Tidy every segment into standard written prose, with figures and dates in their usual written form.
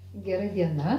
Gera diena,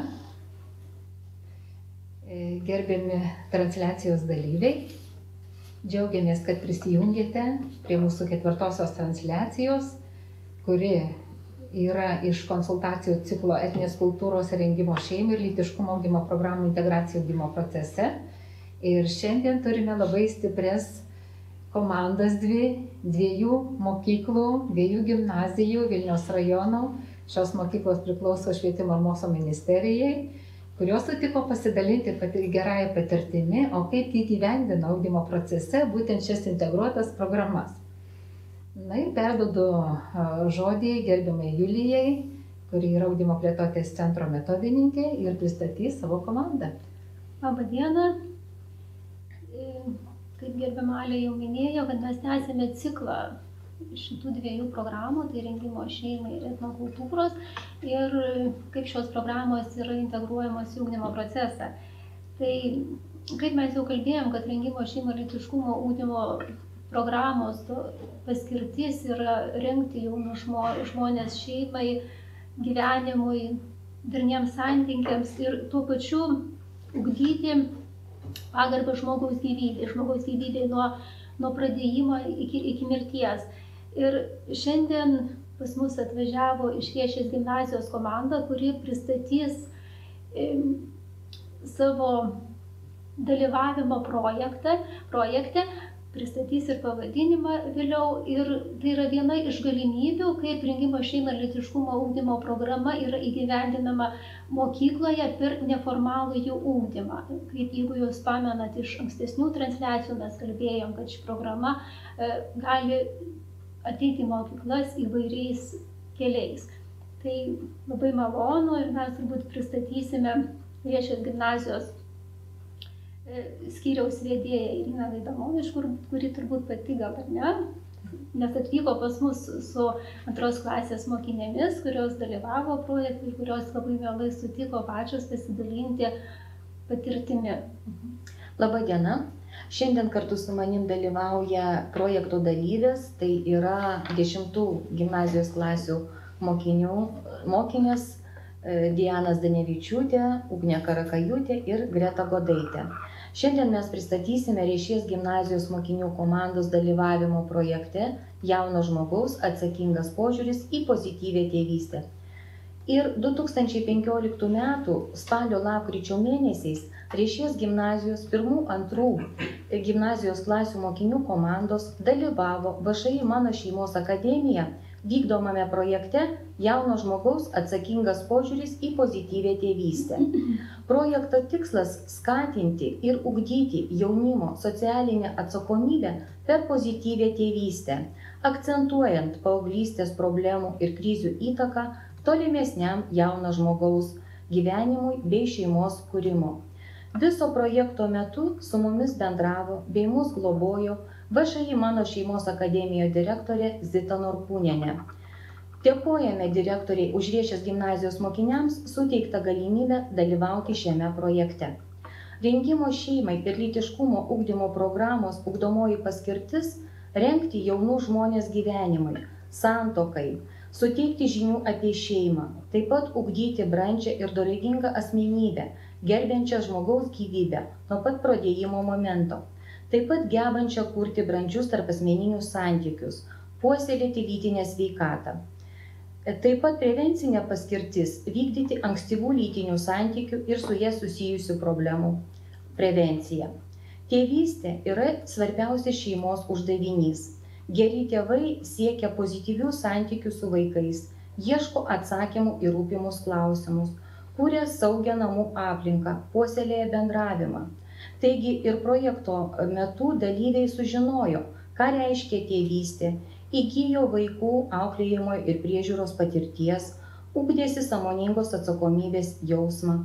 gerbiami transliacijos dalyviai. Džiaugiamės, kad prisijungėte prie mūsų 4-osios transliacijos, kuri yra iš konsultacijų ciklo Etninės kultūros rengimo šeimai ir lytiškumo ugdymo programų integracijų ugdymo procese. Ir šiandien turime labai stiprias komandas dviejų mokyklų, 2 gimnazijų Vilniaus rajono. Šios mokyklos priklauso Švietimo ir mokslo ministerijai, kurios sutiko pasidalinti gerąją patirtimi, o kaip įgyvendina ugdymo procese būtent šias integruotas programas. Na ir perduodu žodį gerbiamai Julijai, kuri yra ugdymo plėtotės centro metodininkė ir pristatys savo komandą. Labą dieną. Kaip gerbiama Alė jau minėjo, kad mes tęsėme ciklą šitų 2 programų, tai rengimo šeimai ir etnokultūros, ir kaip šios programos yra integruojamos į ugdymo procesą. Tai kaip mes jau kalbėjom, kad rengimo šeimai ir lytiškumo ugdymo programos paskirtis yra rengti jaunus žmonės šeimai, gyvenimui, darniems santykiams ir tuo pačiu ugdyti pagarbą žmogaus gyvybei nuo pradėjimo iki mirties. Ir šiandien pas mus atvažiavo iš Riešės gimnazijos komanda, kuri pristatys savo dalyvavimo projekte, pristatys ir pavadinimą vėliau. Ir tai yra viena iš galimybių, kaip rengimo šeimai ir lytiškumo ugdymo programa yra įgyvendinama mokykloje per neformalųjį ugdymą. Kaip jeigu jūs pamenat iš ankstesnių transliacijų, mes kalbėjom, kad ši programa gali ateiti į mokyklas įvairiais keliais. Tai labai malonu ir mes turbūt pristatysime Riešės gimnazijos skyriaus vedėja Irina Vaidamovič, kuri turbūt pati gal ar ne, nes atvyko pas mus su 2 klasės mokinėmis, kurios dalyvavo projekte ir kurios labai mielai sutiko pačios pasidalinti patirtimi. Labą dieną. Šiandien kartu su manim dalyvauja projekto dalyvės, tai yra 10 gimnazijos klasių mokinės Diana Zdanevičiūtė, Ugnė Karakajūtė ir Greta Godaitė. Šiandien mes pristatysime Riešės gimnazijos mokinių komandos dalyvavimo projekte Jauno žmogaus atsakingas požiūris į pozityvią tėvystę. Ir 2015 m. spalio-lapkričio mėnesiais Riešės gimnazijos 1-2 gimnazijos klasių mokinių komandos dalyvavo VŠI Mano šeimos akademija vykdomame projekte Jauno žmogaus atsakingas požiūris į pozityvią tėvystę. Projekto tikslas skatinti ir ugdyti jaunimo socialinę atsakomybę per pozityvią tėvystę, akcentuojant paauglystės problemų ir krizių įtaką tolimesniam jauno žmogaus gyvenimui bei šeimos kūrimo. Viso projekto metu su mumis bendravo bei mus globojo VŠI Mano šeimos akademijos direktorė Zita Norkūnienė. Dėkojame direktoriai už Riešės gimnazijos mokiniams suteiktą galimybę dalyvauti šiame projekte. Rengimo šeimai ir lytiškumo ugdymo programos ugdomoji paskirtis – rengti jaunų žmonės gyvenimui, santuokai, suteikti žinių apie šeimą, taip pat ugdyti brandžią ir dorybingą asmenybę, gerbiančią žmogaus gyvybę nuo pat pradėjimo momento. Taip pat gebančią kurti brandžius tarpasmeninius santykius, puoselėti lytinę sveikatą. Taip pat prevencinė paskirtis – vykdyti ankstyvų lytinių santykių ir su jie susijusių problemų prevenciją. Tėvystė yra svarbiausias šeimos uždavinys. Geri tėvai siekia pozityvių santykių su vaikais, ieško atsakymų į rūpimus klausimus, kuria saugią namų aplinką, puoselėja bendravimą. Taigi ir projekto metu dalyviai sužinojo, ką reiškia tėvystė, įgijo vaikų auklėjimo ir priežiūros patirties, ugdėsi sąmoningos atsakomybės jausmą,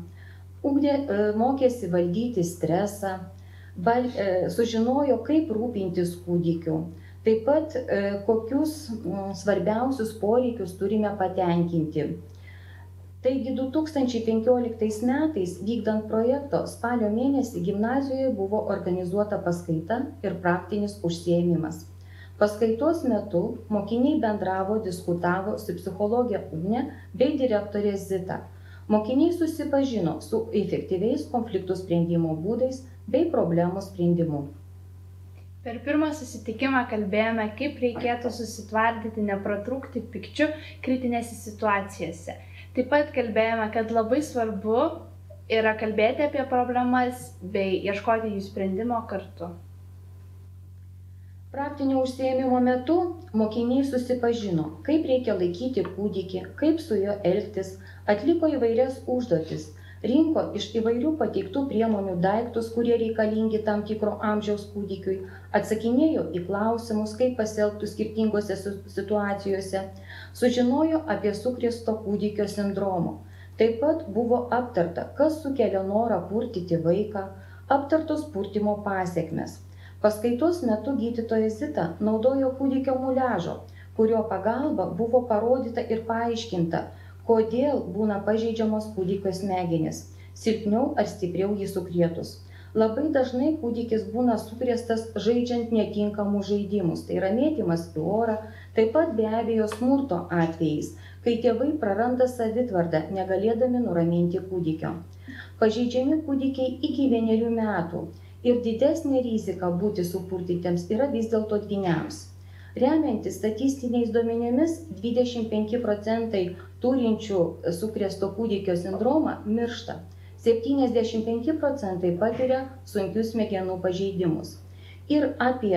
mokėsi valdyti stresą, sužinojo, kaip rūpintis kūdikiu, taip pat kokius svarbiausius poreikius turime patenkinti. Taigi 2015 metais vykdant projekto spalio mėnesį gimnazijoje buvo organizuota paskaita ir praktinis užsiėmimas. Paskaitos metu mokiniai bendravo, diskutavo su psichologė Ugnė bei direktorė Zita. Mokiniai susipažino su efektyviais konfliktų sprendimo būdais bei problemų sprendimu. Per pirmą susitikimą kalbėjome, kaip reikėtų susitvardyti, nepratrūkti pykčiu kritinėse situacijose. Taip pat kalbėjome, kad labai svarbu yra kalbėti apie problemas bei ieškoti jų sprendimo kartu. Praktinio užsiėmimo metu mokiniai susipažino, kaip reikia laikyti kūdikį, kaip su juo elgtis, atliko įvairias užduotis, rinko iš įvairių pateiktų priemonių daiktus, kurie reikalingi tam tikro amžiaus kūdikiui, atsakinėjo į klausimus, kaip pasielgtų skirtingose situacijose, sužinojo apie sukrėsto kūdikio sindromo. Taip pat buvo aptarta, kas sukelia norą purtyti vaiką, aptartos purtimo pasekmes. Paskaitos metu gydytoja Zita naudojo kūdikio muliažo, kurio pagalba buvo parodyta ir paaiškinta, kodėl būna pažeidžiamos kūdikio smegenys, silpniau ar stipriau jį sukrėtus. Labai dažnai kūdikis būna sukrėstas žaidžiant netinkamus žaidimus, tai yra mėtymas į orą, taip pat be abejo smurto atvejais, kai tėvai praranda savitvardą, negalėdami nuraminti kūdikio. Pažeidžiami kūdikiai iki 1 metų ir didesnė rizika būti supurtytiems yra vis dėlto dvyniams. Remiantis statistiniais duomenimis, 25% turinčių sukrėsto kūdikio sindromą miršta, 75% patiria sunkius smegenų pažeidimus. Ir apie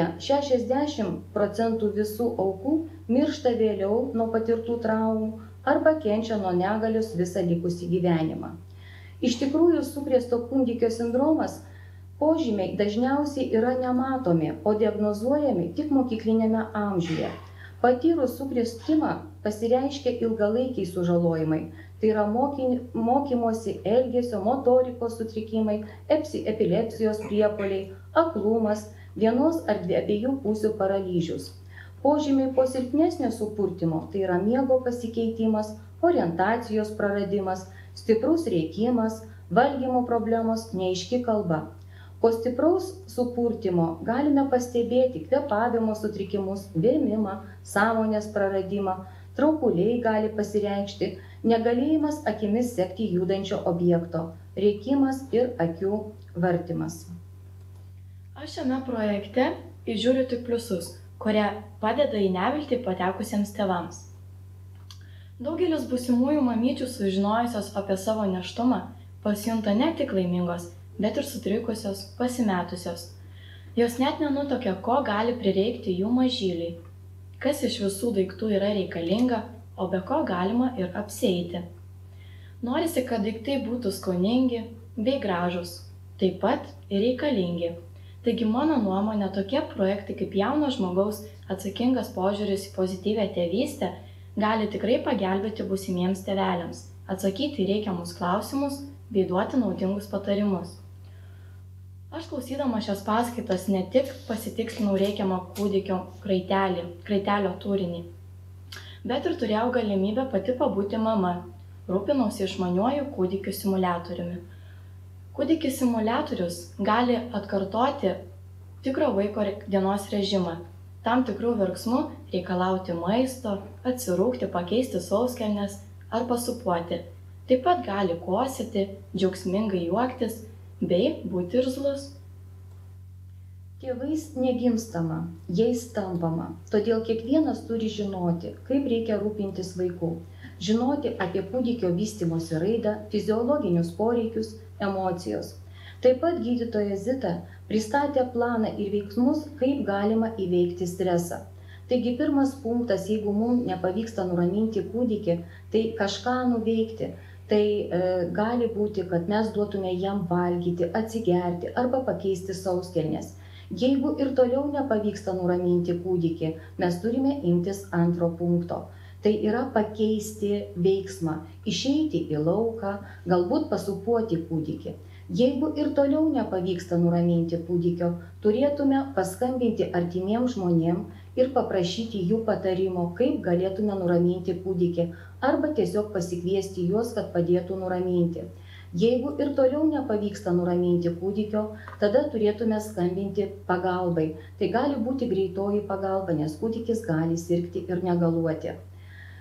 60% visų aukų miršta vėliau nuo patirtų traumų arba kenčia nuo negalios visą likusį gyvenimą. Iš tikrųjų, sukrėsto kūdikio sindromas požymiai dažniausiai yra nematomi, o diagnozuojami tik mokyklinėme amžiuje. Patyrus sukrėstimą pasireiškia ilgalaikiai sužalojimai, tai yra mokymosi, elgesio, motorikos sutrikimai, epilepsijos priepuoliai, aklumas, vienos ar abiejų pusių paralyžius. Požymiai po silpnesnio supurtymo, tai yra miego pasikeitimas, orientacijos praradimas, stiprus rėkimas, valgymo problemos, neaiški kalba. Po stipraus supurtymo galime pastebėti kvėpavimo sutrikimus, vėmimą, sąmonės praradimą, traukuliai gali pasireikšti, negalėjimas akimis sekti judančio objekto, rėkimas ir akių vartymas. Aš šiame projekte įžiūriu tik pliusus, kurie padeda į neviltį patekusiems tėvams. Daugelis būsimųjų mamyčių sužinojusios apie savo nėštumą pasijunta ne tik laimingos, bet ir sutrikusios, pasimetusios. Jos net nenutuokia, ko gali prireikti jų mažyliai, kas iš visų daiktų yra reikalinga, o be ko galima ir apsieiti. Norisi, kad daiktai būtų skoningi bei gražūs, taip pat ir reikalingi. Taigi mano nuomonė, tokie projektai kaip jauno žmogaus atsakingas požiūris į pozityvią tėvystę gali tikrai pagelbėti būsimiems tėveliams, atsakyti į reikiamus klausimus bei duoti naudingus patarimus. Aš klausydama šias paskaitas ne tik pasitikslinau reikiamą kūdikio kraitelio turinį, bet ir turėjau galimybę pati pabūti mama, rūpinausi išmaniuoju kūdikių simuliatoriumi. Kūdikis simuliatorius gali atkartoti tikro vaiko dienos režimą, tam tikrų verksmų reikalauti maisto, atsirūkti, pakeisti sauskelnes ar pasūpuoti. Taip pat gali kosėti, džiaugsmingai juoktis bei būti irzlus. Tėvais negimstama, jais tampama, todėl kiekvienas turi žinoti, kaip reikia rūpintis vaiku, žinoti apie kūdikio vystymosi raidą, fiziologinius poreikius, emocijos. Taip pat gydytoja Zita pristatė planą ir veiksmus, kaip galima įveikti stresą. Taigi pirmas punktas, jeigu mums nepavyksta nuraminti kūdikį, tai kažką nuveikti. Tai gali būti, kad mes duotume jam valgyti, atsigerti arba pakeisti sauskelnes. Jeigu ir toliau nepavyksta nuraminti kūdikį, mes turime imtis antro punkto. Tai yra pakeisti veiksmą, išeiti į lauką, galbūt pasūpuoti kūdikį. Jeigu ir toliau nepavyksta nuraminti kūdikio, turėtume paskambinti artimiems žmonėms ir paprašyti jų patarimo, kaip galėtume nuraminti kūdikį, arba tiesiog pasikviesti juos, kad padėtų nuraminti. Jeigu ir toliau nepavyksta nuraminti kūdikio, tada turėtume skambinti pagalbai. Tai gali būti greitoji pagalba, nes kūdikis gali sirgti ir negaluoti.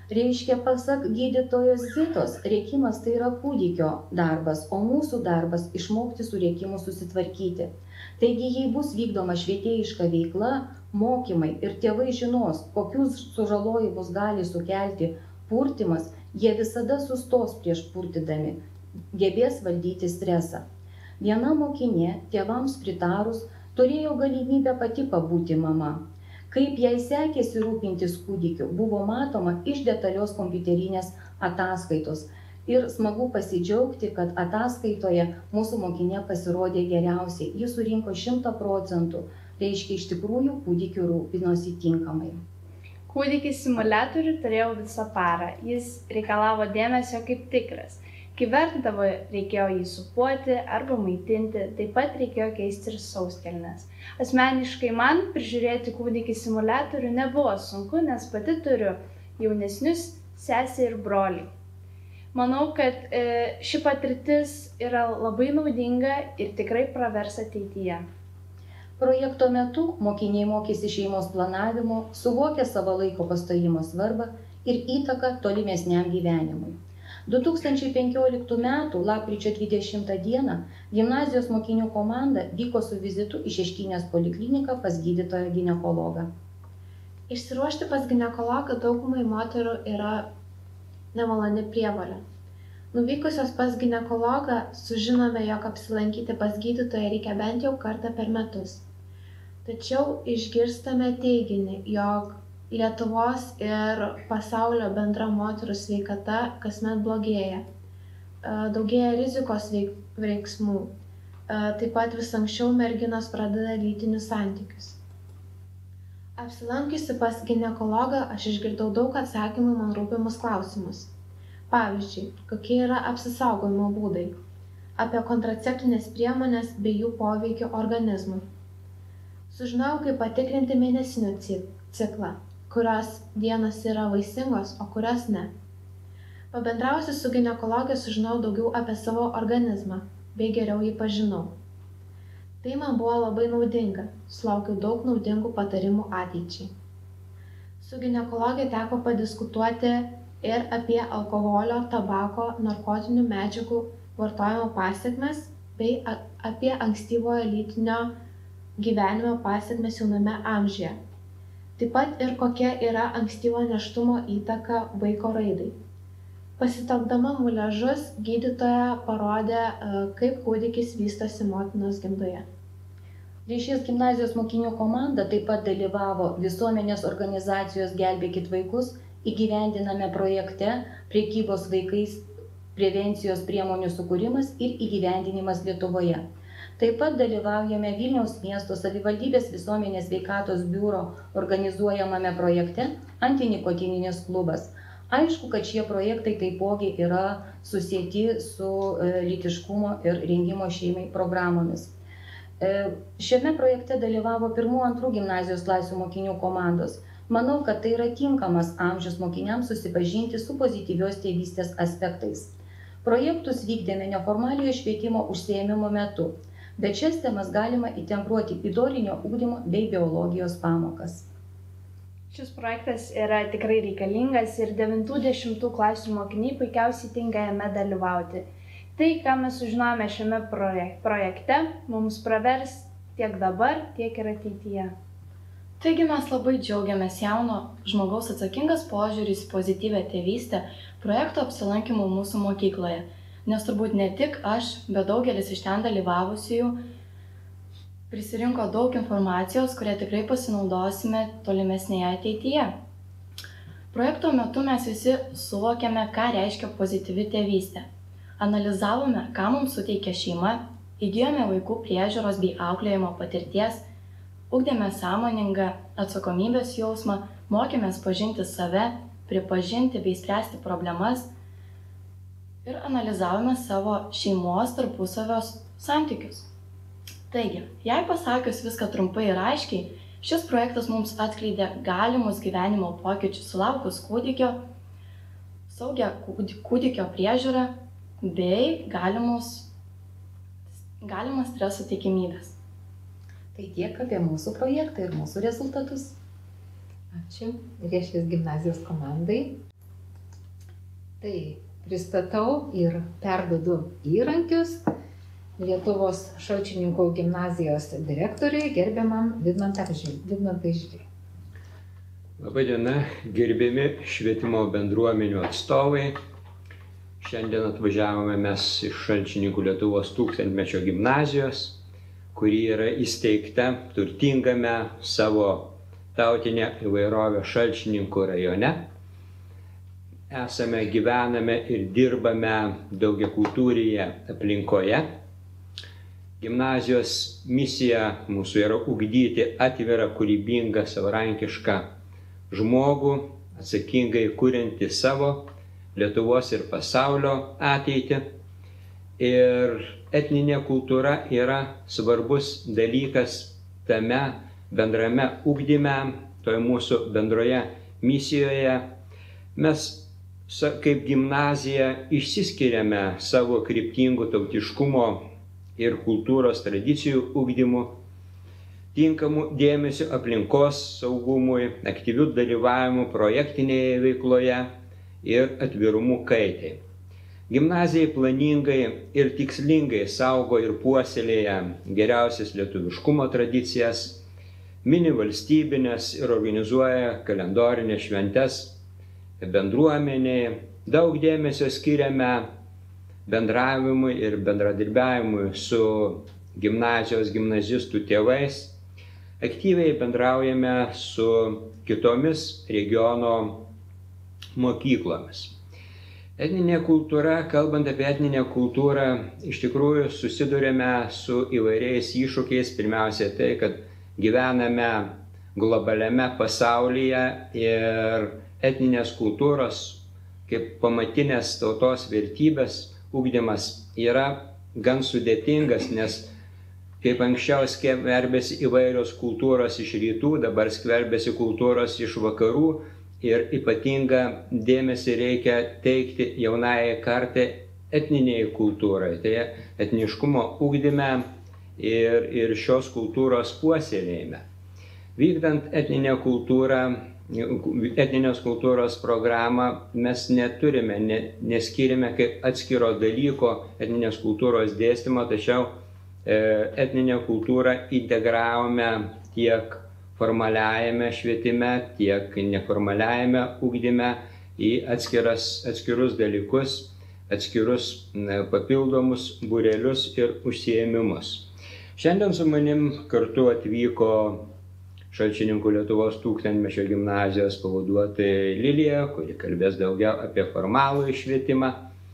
Reiškia, pasak gydytojos Zitos, rėkimas tai yra kūdikio darbas, o mūsų darbas išmokti su rėkimu susitvarkyti. Taigi, jei bus vykdoma švietėjiška veikla, mokymai ir tėvai žinos, kokius sužalojimus gali sukelti purtymas, jie visada sustos prieš purtydami, gebės valdyti stresą. Viena mokinė, tėvams pritarus, turėjo galimybę pati pabūti mama. Kaip jai sekėsi rūpintis kūdikiu, buvo matoma iš detalios kompiuterinės ataskaitos. Ir smagu pasidžiaugti, kad ataskaitoje mūsų mokinė pasirodė geriausiai. Jis surinko 100%, reiškia iš tikrųjų kūdikiu rūpinosi tinkamai. Kūdikį simuliatorių turėjau visą parą. Jis reikalavo dėmesio kaip tikras. Kai vertindavo, reikėjo jį supuoti arba maitinti, taip pat reikėjo keisti ir sauskelnes. Asmeniškai man prižiūrėti kūdikį simuliatorių nebuvo sunku, nes pati turiu jaunesnius sesę ir brolį. Manau, kad ši patirtis yra labai naudinga ir tikrai pravers ateityje. Projekto metu mokiniai mokėsi šeimos planavimo, suvokė savo laiko pastojimo svarbą ir įtaką tolimesniam gyvenimui. 2015 m. lapkričio 20 d. gimnazijos mokinių komanda vyko su vizitu į Šeškinės polikliniką pas gydytoją ginekologą. Išsiruošti pas ginekologą daugumai moterų yra nemaloni prievolė. Nuvykusios pas ginekologą sužinome, jog apsilankyti pas gydytoją reikia bent jau kartą per metus. Tačiau išgirstame teiginį, jog Lietuvos ir pasaulio bendra moterų sveikata kasmet blogėja. Daugėja rizikos veiksmų. Taip pat vis anksčiau merginos pradeda lytinius santykius. Apsilankiusi pas ginekologą aš išgirdau daug atsakymų man rūpimus klausimus. Pavyzdžiui, kokie yra apsisaugojimo būdai, apie kontraceptinės priemonės bei jų poveikį organizmui. Sužinojau, kaip patikrinti mėnesinių ciklą, kurios dienos yra vaisingos, o kurios ne. Pabendrausi su ginekologė sužinojau daugiau apie savo organizmą, bei geriau jį pažinau. Tai man buvo labai naudinga, sulaukiau daug naudingų patarimų ateičiai. Su ginekologė teko padiskutuoti ir apie alkoholio, tabako, narkotinių medžiagų vartojimo pasekmes bei apie ankstyvojo lytinio gyvenimo pasekmes jauname amžiuje. Taip pat ir kokia yra ankstyvo nėštumo įtaka vaiko raidai. Pasitelkdama muliažus, gydytoja parodė, kaip kūdikis vystosi motinos gimdoje. Riešės gimnazijos mokinių komanda taip pat dalyvavo visuomenės organizacijos Gelbėkit vaikus įgyvendiname projekte prekybos vaikais prevencijos priemonių sukūrimas ir įgyvendinimas Lietuvoje. Taip pat dalyvaujame Vilniaus miesto savivaldybės visuomenės sveikatos biuro organizuojamame projekte Antinikotininis klubas. Aišku, kad šie projektai taipogi yra susieti su lytiškumo ir rengimo šeimai programomis. Šiame projekte dalyvavo 1-2 gimnazijos klasių mokinių komandos. Manau, kad tai yra tinkamas amžius mokiniams susipažinti su pozityvios tėvystės aspektais. Projektus vykdėme neformaliojo švietimo užsiėmimo metu, bet šias temas galima integruoti į dorinio ugdymo bei biologijos pamokas. Šis projektas yra tikrai reikalingas ir 9-10 klasių mokiniai puikiausiai tinka jame dalyvauti. Tai, ką mes sužinojome šiame projekte, mums pravers tiek dabar, tiek ir ateityje. Taigi mes labai džiaugiamės jauno žmogaus atsakingas požiūris į pozityvę tėvystę projekto apsilankymų mūsų mokykloje, nes turbūt ne tik aš, bet daugelis iš ten dalyvavusiųjų prisirinko daug informacijos, kurią tikrai pasinaudosime tolimesnėje ateityje. Projekto metu mes visi suvokėme, ką reiškia pozityvi tėvystė. Analizavome, ką mums suteikia šeima, įgijome vaikų priežiūros bei auklėjimo patirties, ugdėme sąmoningą atsakomybės jausmą, mokėmės pažinti save, pripažinti bei spręsti problemas ir analizavome savo šeimos tarpusavio santykius. Taigi, jei pasakius viską trumpai ir aiškiai, šis projektas mums atskleidė galimus gyvenimo pokyčius sulaukus kūdikio, saugią kūdikio priežiūrą bei galimas streso tikimybės. Tai tiek apie mūsų projektą ir mūsų rezultatus. Ačiū Riešės gimnazijos komandai. Tai pristatau ir perduodu įrankius Lietuvos Šalčininkų gimnazijos direktoriui gerbiamam Vidmantai Žižiui. Labai diena, gerbiami švietimo bendruomenių atstovai. Šiandien atvažiavome mes iš Šalčininkų Lietuvos tūkstantmečio gimnazijos, kuri yra įsteigta turtingame savo tautinę įvairovę Šalčininkų rajone. Gyvename ir dirbame daugiakultūrėje aplinkoje. Gimnazijos misija mūsų yra ugdyti atvirą, kūrybingą, savarankišką žmogų, atsakingai kuriantį savo Lietuvos ir pasaulio ateitį. Ir etninė kultūra yra svarbus dalykas tame bendrame ugdyme, toje mūsų bendroje misijoje. Mes kaip gimnazija išsiskiriame savo kryptingų tautiškumo ir kultūros tradicijų ugdymu, tinkamų dėmesio aplinkos saugumui, aktyvių dalyvavimų projektinėje veikloje ir atvirumu kaitai. Gimnazijai planingai ir tikslingai saugo ir puoselėja geriausias lietuviškumo tradicijas, mini valstybinės ir organizuoja kalendorinės šventes bendruomeniai. Daug dėmesio skiriame bendravimui ir bendradarbiavimui su gimnazijos gimnazistų tėvais. Aktyviai bendraujame su kitomis regiono mokyklomis. Etninė kultūra, kalbant apie etninę kultūrą, iš tikrųjų susidurėme su įvairiais iššūkiais. Pirmiausia tai, kad gyvename globaliame pasaulyje ir etninės kultūros kaip pamatinės tautos vertybės ugdymas yra gan sudėtingas, nes kaip anksčiau skverbėsi įvairios kultūros iš rytų, dabar skverbėsi kultūros iš vakarų ir ypatingą dėmesį reikia teikti jaunajai kartai etniniai kultūrai. Tai etniškumo ugdyme ir šios kultūros puoselėjime. Vykdant etninės kultūros programą mes neturime, neskiriame kaip atskiro dalyko etninės kultūros dėstymo, tačiau etninę kultūrą integravome tiek formaliajame švietime, tiek neformaliajame ugdyme į atskirus dalykus, atskirus papildomus būrelius ir užsiėmimus. Šiandien su manim kartu atvyko Šalčininkų Lietuvos tūkstantmečio gimnazijos pavaduotoja Lilija, kuri kalbės daugiau apie formalų švietimą.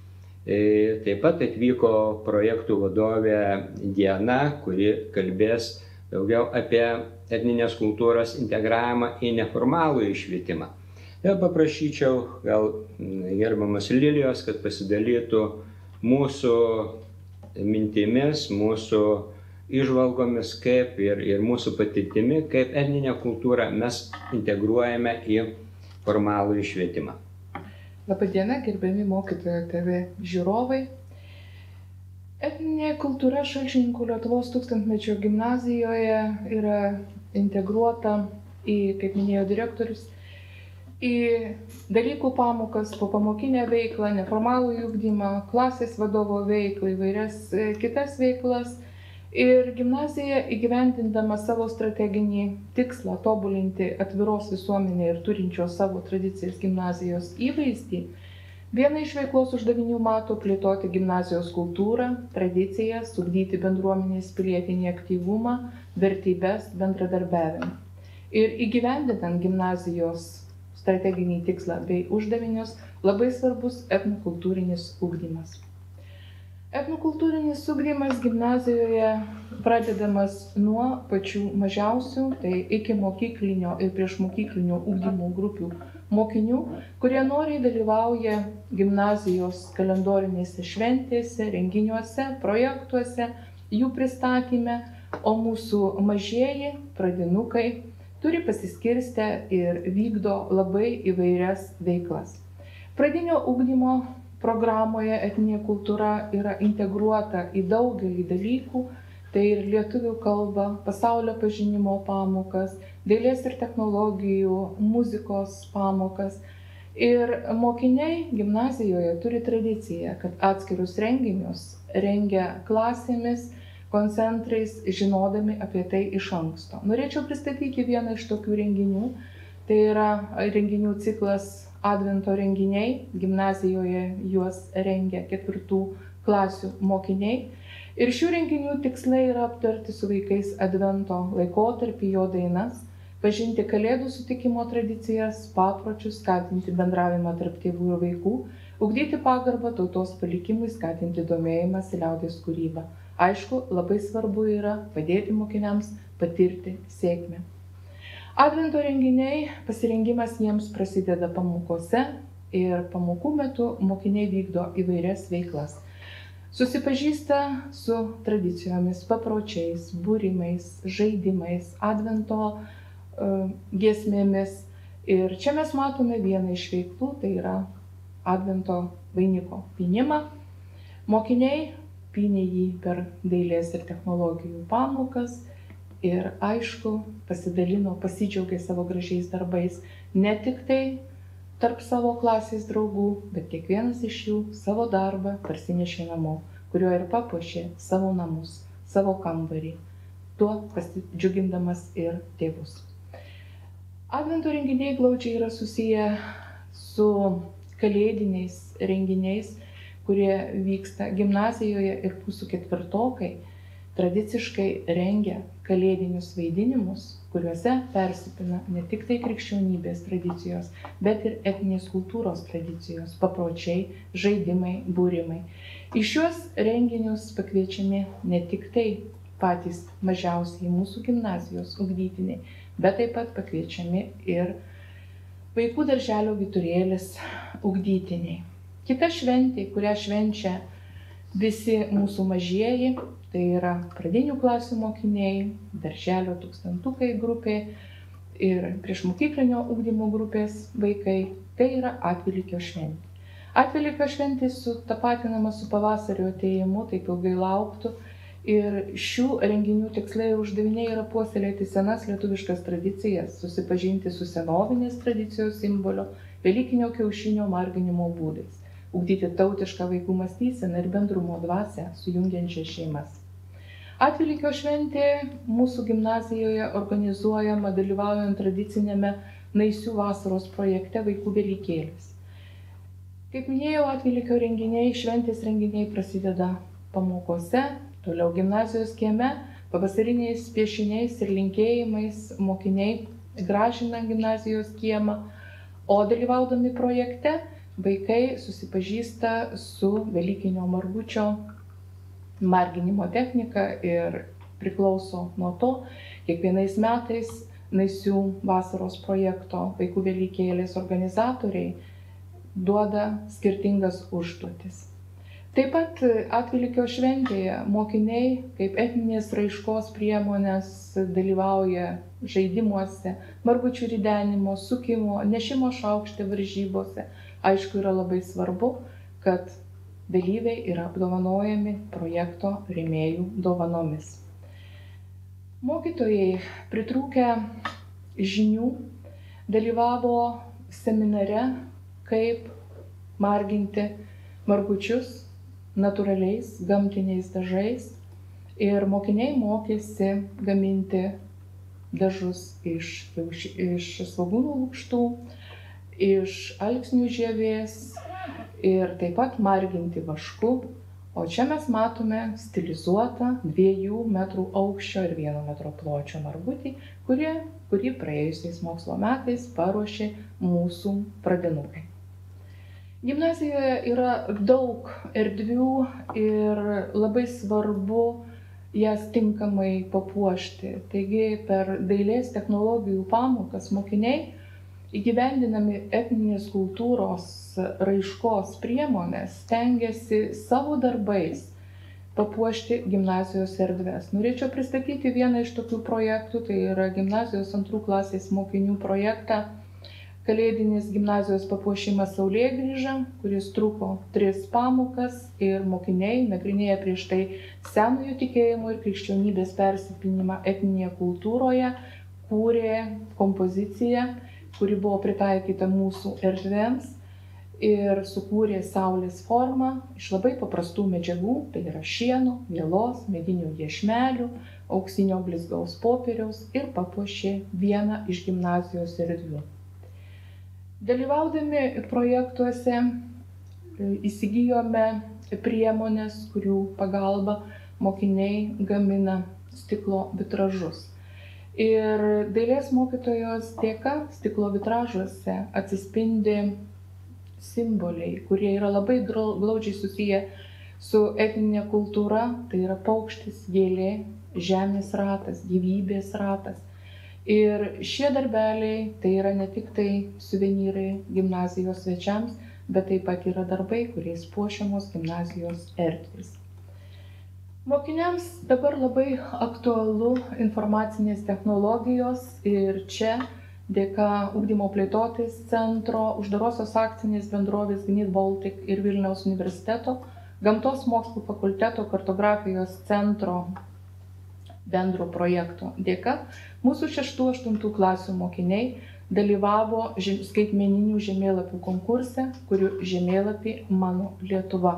Taip pat atvyko projektų vadovė Diana, kuri kalbės daugiau apie etninės kultūros integravimą į neformalų švietimą. Ir paprašyčiau gal gerbiamas Lilijos, kad pasidalytų mūsų mintimis, mūsų įžvalgomis, kaip ir mūsų patirtimi, kaip etninę kultūrą mes integruojame į formalų švietimą. Labą dieną, gerbiami mokytojo TV žiūrovai. Etninė kultūra Šalčininkų Lietuvos tūkstantmečio gimnazijoje yra integruota į, kaip minėjo direktorius, į dalykų pamokas, popamokinę veiklą, neformalų ugdymą, klasės vadovo veiklą, įvairias kitas veiklas. Ir gimnazija įgyvendindama savo strateginį tikslą tobulinti atviros visuomenė ir turinčios savo tradicijas gimnazijos įvaizdį, viena iš veiklos uždavinių mato plėtoti gimnazijos kultūrą, tradicijas, ugdyti bendruomenės pilietinį aktyvumą, vertybes, bendradarbiavimą. Ir įgyvendinant gimnazijos strateginį tikslą bei uždavinius labai svarbus etnokultūrinis ugdymas. Etnokultūrinis ugdymas gimnazijoje pradedamas nuo pačių mažiausių, tai iki mokyklinio ir priešmokyklinio ugdymo grupių mokinių, kurie noriai dalyvauja gimnazijos kalendorinėse šventėse, renginiuose, projektuose, jų pristatyme, o mūsų mažieji pradinukai turi pasiskirstę ir vykdo labai įvairias veiklas. Pradinio ugdymo programoje etninė kultūra yra integruota į daugelį dalykų, tai ir lietuvių kalba, pasaulio pažinimo pamokas, dailės ir technologijų, muzikos pamokas. Ir mokiniai gimnazijoje turi tradiciją, kad atskirus renginius rengia klasėmis, koncentrais, žinodami apie tai iš anksto. Norėčiau pristatyti vieną iš tokių renginių. Tai yra renginių ciklas Advento renginiai. Gimnazijoje juos rengia 4 klasių mokiniai. Ir šių renginių tikslai yra aptarti su vaikais Advento laikotarpį, jo dainas, pažinti Kalėdų sutikimo tradicijas, papročius, skatinti bendravimą tarp tėvų ir vaikų, ugdyti pagarbą tautos palikimui, skatinti domėjimąsi liaudies kūrybą. Aišku, labai svarbu yra padėti mokiniams patirti sėkmę. Advento renginiai, pasirengimas jiems prasideda pamokose ir pamokų metu mokiniai vykdo įvairias veiklas. Susipažįsta su tradicijomis, papročiais, būrimais, žaidimais, Advento giesmėmis. Ir čia mes matome vieną iš veiklų, tai yra Advento vainiko pynimą. Mokiniai pynė jį per dailės ir technologijų pamokas ir aišku, pasidalino, pasidžiaugė savo gražiais darbais, ne tik tai tarp savo klasės draugų, bet kiekvienas iš jų savo darbą parsinešė namo, kurio ir papuošė savo namus, savo kambarį, tuo pasidžiugindamas ir tėvus. Advento renginiai glaudžiai yra susiję su kalėdiniais renginiais, kurie vyksta gimnazijoje, ir mūsų 4-okai tradiciškai rengia kalėdinius vaidinimus, kuriuose persipina ne tik tai krikščionybės tradicijos, bet ir etninės kultūros tradicijos, papročiai, žaidimai, būrimai. Į šiuos renginius pakviečiami ne tik tai patys mažiausiai mūsų gimnazijos ugdytiniai, bet taip pat pakviečiami ir vaikų darželio vyturėlis ugdytiniai. Kita šventė, kurią švenčia visi mūsų mažieji, tai yra pradinių klasių mokiniai, darželio tūkstantukai grupė ir priešmokyklinio ugdymo grupės vaikai, tai yra Atvelykio šventė. Atvelykio šventė sutapatinama su pavasario atėjimu, taip ilgai lauktų, ir šių renginių tikslai ir uždaviniai yra puoselėti senas lietuviškas tradicijas, susipažinti su senovinės tradicijos simbolio, velykinio kiaušinio marginimo būdais, ugdyti tautišką vaikų mąstyseną ir bendrumo dvasią, sujungiančią šeimas. Atvelykio šventė mūsų gimnazijoje organizuojama dalyvaujant tradicinėme Naisių vasaros projekte Vaikų Velykėlės. Kaip minėjau, Atvelykio renginiai, šventės renginiai prasideda pamokose, toliau gimnazijos kieme, pavasariniais piešiniais ir linkėjimais mokiniai gražina gimnazijos kiemą, o dalyvaudami projekte vaikai susipažįsta su velykinio margučio marginimo technika ir priklauso nuo to, kiekvienais metais Naisių vasaros projekto Vaikų Velykėlės organizatoriai duoda skirtingas užduotis. Taip pat Atvelykio šventėje mokiniai kaip etninės raiškos priemonės dalyvauja žaidimuose, margučių ridenimo, sukimo, nešimo šaukšte varžybose. Aišku, yra labai svarbu, kad dalyviai yra apdovanojami projekto rėmėjų dovanomis. Mokytojai pritrūkę žinių dalyvavo seminare, kaip marginti margučius natūraliais gamtiniais dažais, ir mokiniai mokėsi gaminti dažus iš svogūnų lukštų, iš alksnių žievės ir taip pat marginti vašku. O čia mes matome stilizuotą 2 metrų aukščio ir 1 metro pločio margutį, kurį praėjusiais mokslo metais paruošė mūsų pradinukai. Gimnazijoje yra daug erdvių ir labai svarbu jas tinkamai papuošti. Taigi per dailės technologijų pamokas mokiniai įgyvendinami etninės kultūros raiškos priemonės stengiasi savo darbais papuošti gimnazijos erdves. Norėčiau pristatyti vieną iš tokių projektų, tai yra gimnazijos 2 klasės mokinių projektą Kalėdinis gimnazijos papuošimas Saulėgrįža, kuris truko 3 pamokas ir mokiniai nagrinėja prieš tai senojo tikėjimo ir krikščionybės persipynimą etninėje kultūroje, kūrė kompoziciją, kuri buvo pritaikyta mūsų erdvėms ir sukūrė saulės formą iš labai paprastų medžiagų, tai yra šieno, vielos, medinių iešmelių, auksinio blizgaus popieriaus ir papuošė vieną iš gimnazijos erdvių. Dalyvaudami projektuose įsigijome priemonės, kurių pagalba mokiniai gamina stiklo vitražus. Ir dailės mokytojos dėka stiklo vitražuose atsispindi simboliai, kurie yra labai glaudžiai susiję su etninė kultūra, tai yra paukštis, gėlė, žemės ratas, gyvybės ratas. Ir šie darbeliai tai yra ne tik tai suvenyrai gimnazijos svečiams, bet taip pat yra darbai, kuriais puošiamos gimnazijos erdvės. Mokiniams dabar labai aktualu informacinės technologijos ir čia dėka Ugdymo plėtotės centro, uždarosios akcinės bendrovės Gnid Baltic ir Vilniaus universiteto, Gamtos mokslų fakulteto kartografijos centro bendro projekto dėka mūsų 6-8 klasių mokiniai dalyvavo skaitmeninių žemėlapių konkurse, kurių žemėlapį Mano Lietuva.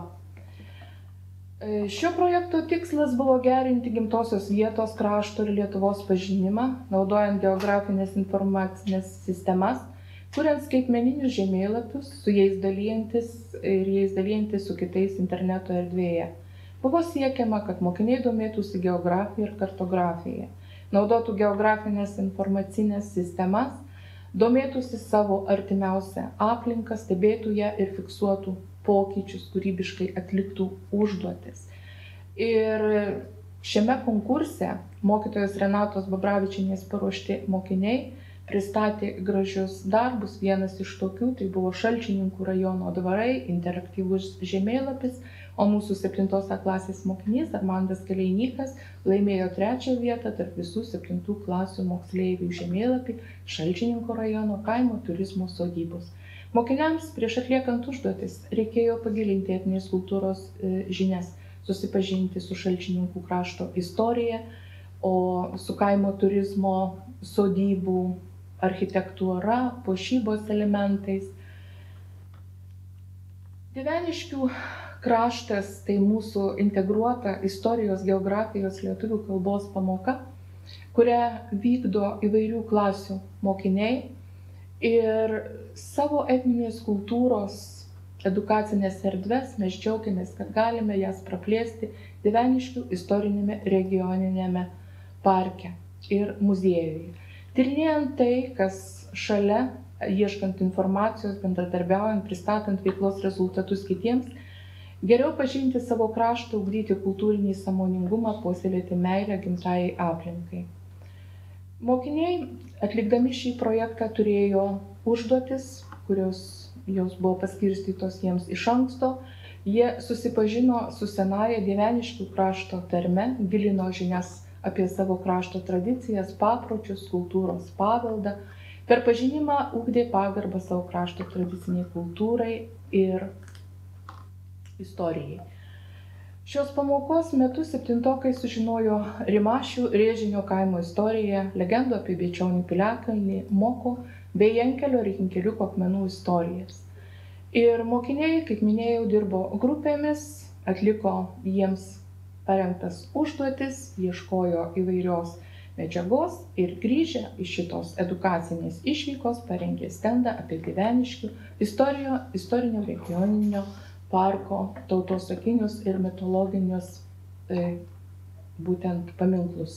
Šio projekto tikslas buvo gerinti gimtosios vietos, krašto ir Lietuvos pažinimą, naudojant geografinės informacinės sistemas, kuriant skaitmeninius žemėlapius, su jais dalyjantis su kitais interneto erdvėje. Buvo siekiama, kad mokiniai domėtųsi geografija ir kartografija, naudotų geografinės informacinės sistemas, domėtųsi savo artimiausią aplinką, stebėtų ją ir fiksuotų pokyčius, kūrybiškai atliktų užduotis. Ir šiame konkurse mokytojos Renatos Babravičienės paruošti mokiniai pristatė gražius darbus. Vienas iš tokių tai buvo Šalčininkų rajono dvarai, interaktyvus žemėlapis, o mūsų 7 klasės mokinys Armandas Kaleinykas laimėjo 3 vietą tarp visų 7 klasių moksleivių žemėlapį Šalčininkų rajono kaimo turizmo sodybos. Mokiniams prieš atliekant užduotis reikėjo pagilinti etninės kultūros žinias, susipažinti su Šalčininkų krašto istorija, o su kaimo turizmo sodybų architektūra, puošybos elementais. Dieveniškių kraštas tai mūsų integruota istorijos, geografijos, lietuvių kalbos pamoka, kurią vykdo įvairių klasių mokiniai. Ir savo etninės kultūros edukacinės erdves mes džiaugiamės, kad galime jas praplėsti Dieveniškių istorinėme regioninėme parke ir muziejuje. Tyrinėjant tai, kas šalia, ieškant informacijos, bendradarbiaujant, pristatant veiklos rezultatus kitiems, geriau pažinti savo kraštą, ugdyti kultūrinį sąmoningumą, puoselėti meilę gimtajai aplinkai. Mokiniai, atlikdami šį projektą, turėjo užduotis, kurios jos buvo paskirstytos jiems iš anksto. Jie susipažino su senaja Dieveniškių krašto tarme, gilino žinias apie savo krašto tradicijas, papročius, kultūros paveldą. Per pažinimą ugdė pagarbą savo krašto tradiciniai kultūrai ir istorijai. Šios pamokos metu 7-okai sužinojo Rimašių Rėžinio kaimo istoriją, legendų apie Bėčionių piliakalnį, Moko bei Jenkelio ir Hinkeliuko akmenų istorijas. Ir mokiniai, kaip minėjau, dirbo grupėmis, atliko jiems parengtas užduotis, ieškojo įvairios medžiagos ir grįžę iš šitos edukacinės išvykos parengė stendą apie Dieveniškių istorinio regioninio parko tautosakinius ir mitologinius būtent paminklus.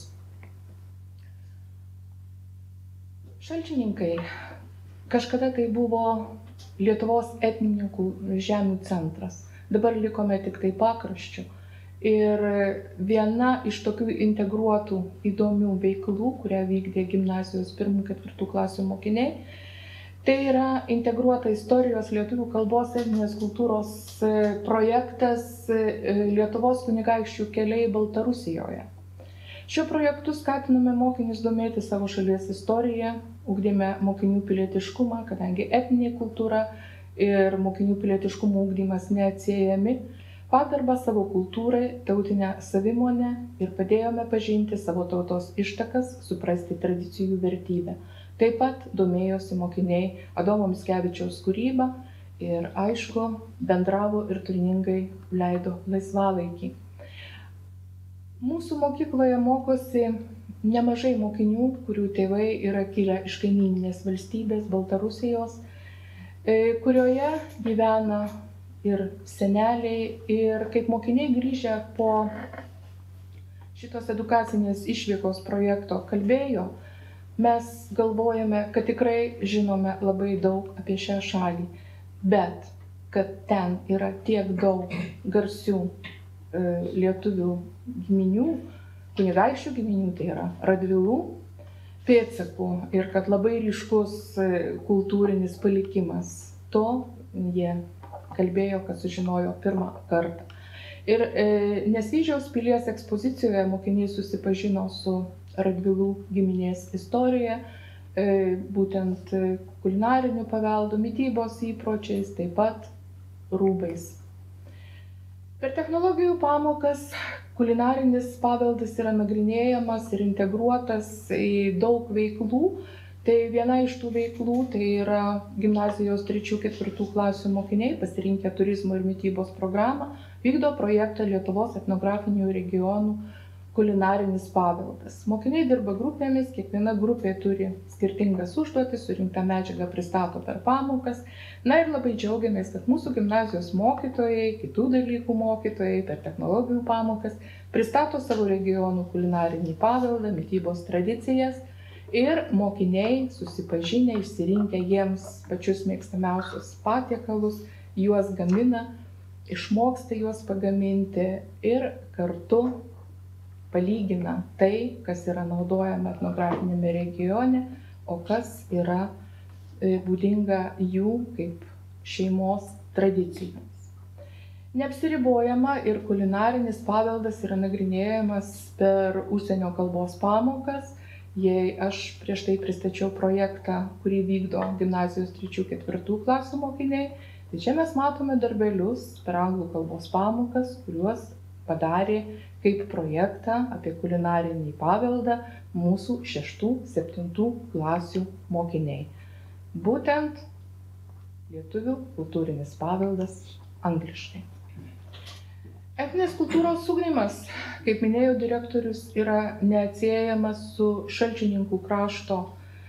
Šalčininkai kažkada tai buvo Lietuvos etninių žemių centras. Dabar likome tik tai pakraščių. Ir viena iš tokių integruotų įdomių veiklų, kurią vykdė gimnazijos 1-4 klasių mokiniai, tai yra integruota istorijos lietuvių kalbos etninės kultūros projektas Lietuvos kunigaikščių keliai Baltarusijoje. Šiuo projektu skatiname mokinius domėti savo šalies istoriją, ugdėme mokinių pilietiškumą, kadangi etninė kultūra ir mokinių pilietiškumo ugdymas neatsiejami, pagarbą savo kultūrai, tautinę savimonę ir padėjome pažinti savo tautos ištakas, suprasti tradicijų vertybę. Taip pat domėjosi mokiniai Adomo Mickevičiaus kūryba ir, aišku, bendravo ir turiningai leido laisvalaikį. Mūsų mokykloje mokosi nemažai mokinių, kurių tėvai yra kilę iš kaimyninės valstybės Baltarusijos, kurioje gyvena ir seneliai, ir kaip mokiniai grįžę po šitos edukacinės išvykos projekto kalbėjo, mes galvojame, kad tikrai žinome labai daug apie šią šalį, bet kad ten yra tiek daug garsių lietuvių giminių, kunigaikščių giminių, tai yra Radvilų pėdsakų, ir kad labai ryškus kultūrinis palikimas. To jie kalbėjo, kad sužinojo pirmą kartą. Ir Nesvyžiaus pilies ekspozicijoje mokiniai susipažino su Radvilų giminės istorija, būtent kulinariniu paveldu, mitybos įpročiais, taip pat rūbais. Per technologijų pamokas kulinarinis paveldas yra nagrinėjamas ir integruotas į daug veiklų. Tai viena iš tų veiklų tai yra gimnazijos 3-4 klasių mokiniai, pasirinkę turizmo ir mitybos programą, vykdo projektą Lietuvos etnografinių regionų kulinarinis paveldas. Mokiniai dirba grupėmis, kiekviena grupė turi skirtingas užduotis, surinktą medžiagą pristato per pamokas. Na ir labai džiaugiamės, kad mūsų gimnazijos mokytojai, kitų dalykų mokytojai per technologijų pamokas pristato savo regionų kulinarinį paveldą, mitybos tradicijas. Ir mokiniai susipažinę, išsirinkę jiems pačius mėgstamiausius patiekalus, juos gamina, išmoksta juos pagaminti ir kartu palygina tai, kas yra naudojama etnografinėme regione, o kas yra būdinga jų kaip šeimos tradicijoms. Neapsiribojama ir kulinarinis paveldas yra nagrinėjamas per užsienio kalbos pamokas. Jei aš prieš tai pristačiau projektą, kurį vykdo gimnazijos 3-4 klasių mokiniai, tai čia mes matome darbelius per anglų kalbos pamokas, kuriuos padarė kaip projektą apie kulinarinį paveldą mūsų 6-7 klasių mokiniai. Būtent lietuvių kultūrinis paveldas angliškai. Etninės kultūros ugdymas, kaip minėjo direktorius, yra neatsiejamas su Šalčininkų krašto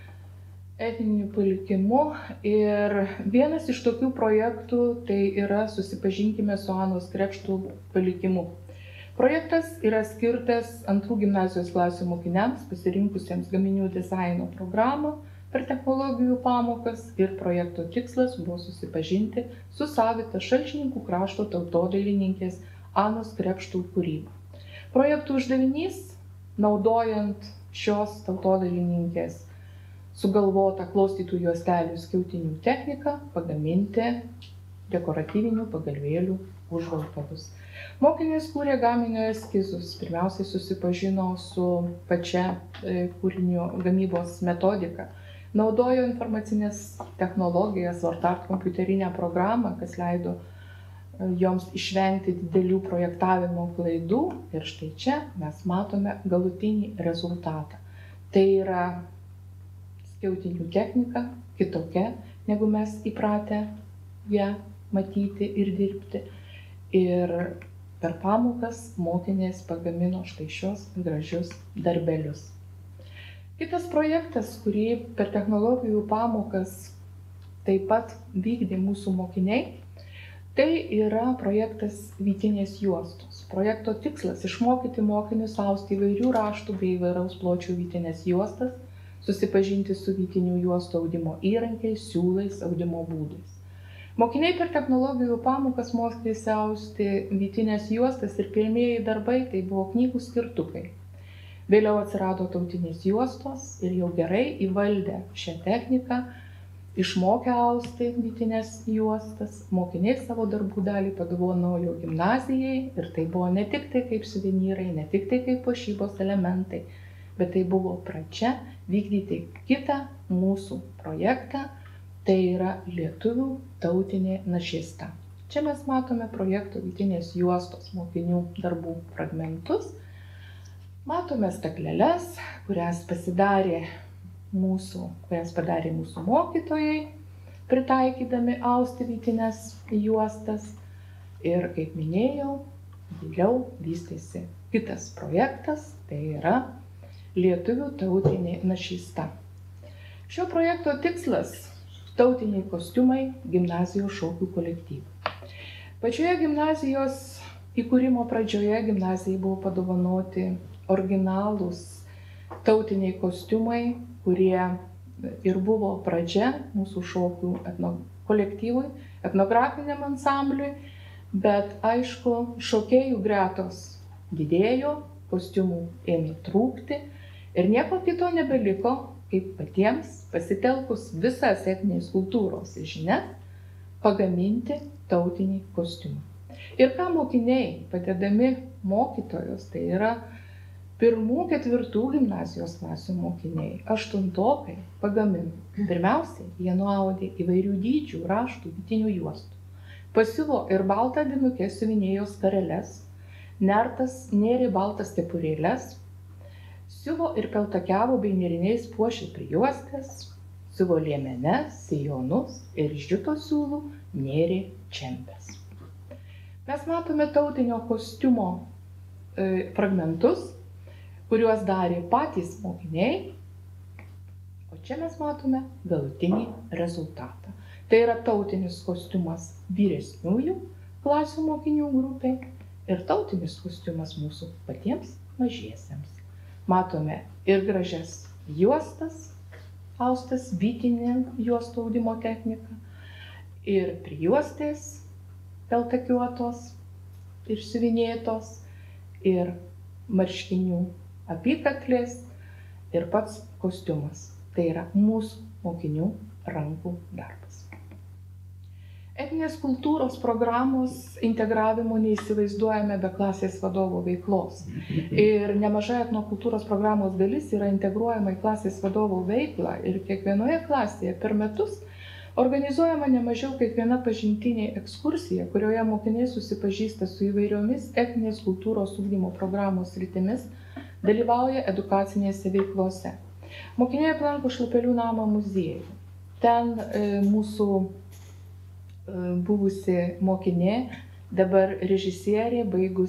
etniniu palikimu. Ir vienas iš tokių projektų tai yra Susipažinkime su Anos Krėpštų palikimu. Projektas yra skirtas 2 gimnazijos klasių mokiniams, pasirinkusiems gaminių dizaino programą per technologijų pamokas, ir projekto tikslas buvo susipažinti su savita Šalčininkų krašto tautodailininkės Anos Krėpštų kūryba. Projektų uždavinys, naudojant šios tautodailininkės sugalvotą klaustytų juostelių skiautinių techniką, pagaminti dekoratyvinių pagalvėlių užvalkalus. Mokinės kūrė gaminio eskizus, pirmiausiai susipažino su pačia kūrinio gamybos metodika, naudojo informacinės technologijas, WordArt kompiuterinę programą, kas leido joms išvengti didelių projektavimo klaidų, ir štai čia mes matome galutinį rezultatą. Tai yra skiautinių technika kitokia, negu mes įpratę ją matyti ir dirbti. Ir per pamokas mokinės pagamino štai šios gražius darbelius. Kitas projektas, kurį per technologijų pamokas taip pat vykdė mūsų mokiniai, tai yra projektas vytinės juostos. Projekto tikslas – išmokyti mokinius austi įvairių raštų bei įvairaus pločio vytinės juostas, susipažinti su vytinių juostų audimo įrankiais, siūlais, audimo būdais. Mokiniai per technologijų pamokas mokėsi austi vytinės juostas ir pirmieji darbai tai buvo knygų skirtukai. Vėliau atsirado tautinės juostos ir jau gerai įvaldę šią techniką, išmokę austi vytinės juostas, mokiniai savo darbų dalį padovanojo gimnazijai, ir tai buvo ne tik tai kaip suvenyrai, ne tik tai kaip puošybos elementai, bet tai buvo pradžia vykdyti kitą mūsų projektą. Tai yra lietuvių tautinė našysta. Čia mes matome projekto vytinės juostos mokinių darbų fragmentus. Matome stakleles, kurias pasidarė kurias padarė mūsų mokytojai, pritaikydami austi vytinės juostas. Ir kaip minėjau, vėliau vystėsi kitas projektas, tai yra lietuvių tautinė našysta. Šio projekto tikslas – tautiniai kostiumai gimnazijos šokių kolektyvų. Pačioje gimnazijos įkūrimo pradžioje gimnazijai buvo padovanoti originalūs tautiniai kostiumai, kurie ir buvo pradžia mūsų šokių kolektyvui, etnografiniam ansambliui, bet aišku, šokėjų gretos didėjo, kostiumų ėmė trūkti ir nieko kito nebeliko, kaip patiems pasitelkus visas etninės kultūros žinias, pagaminti tautinį kostiumą. Ir ką mokiniai, padedami mokytojos, tai yra 1-4 gimnazijos klasių mokiniai, 8-okai pagamino. Pirmiausiai, jie nuaudė įvairių dydžių raštų vytinių juostų. Pasiuvo ir baltą dinukę siuvinėjo skareles, nertas nėrė baltas kepurėles, siuvo ir peltakiavo bei nėriniais puošė prijuostės, siuvo liemenes, sijonus ir iš džiuto siūlų nėrė čempes. Mes matome tautinio kostiumo fragmentus, kuriuos darė patys mokiniai, o čia mes matome galutinį rezultatą. Tai yra tautinis kostiumas vyresniųjų klasių mokinių grupiai ir tautinis kostiumas mūsų patiems mažiesiems. Matome ir gražias juostas, austas vytinė juostų audimo technika, ir prijuostės peltakiuotos ir siuvinėtos, ir marškinių apykaklės, ir pats kostiumas. Tai yra mūsų mokinių rankų darbas. Etninės kultūros programos integravimo neįsivaizduojame be klasės vadovo veiklos. Ir nemaža etnokultūros programos dalis yra integruojama į klasės vadovo veiklą ir kiekvienoje klasėje per metus organizuojama nemažiau kiekviena pažintinė ekskursija, kurioje mokiniai susipažįsta su įvairiomis etninės kultūros ugdymo programos sritimis, dalyvauja edukacinėse veiklose. Mokiniai aplanko Šlapelių namo muziejų. Ten mūsų buvusi mokinė, dabar režisierė,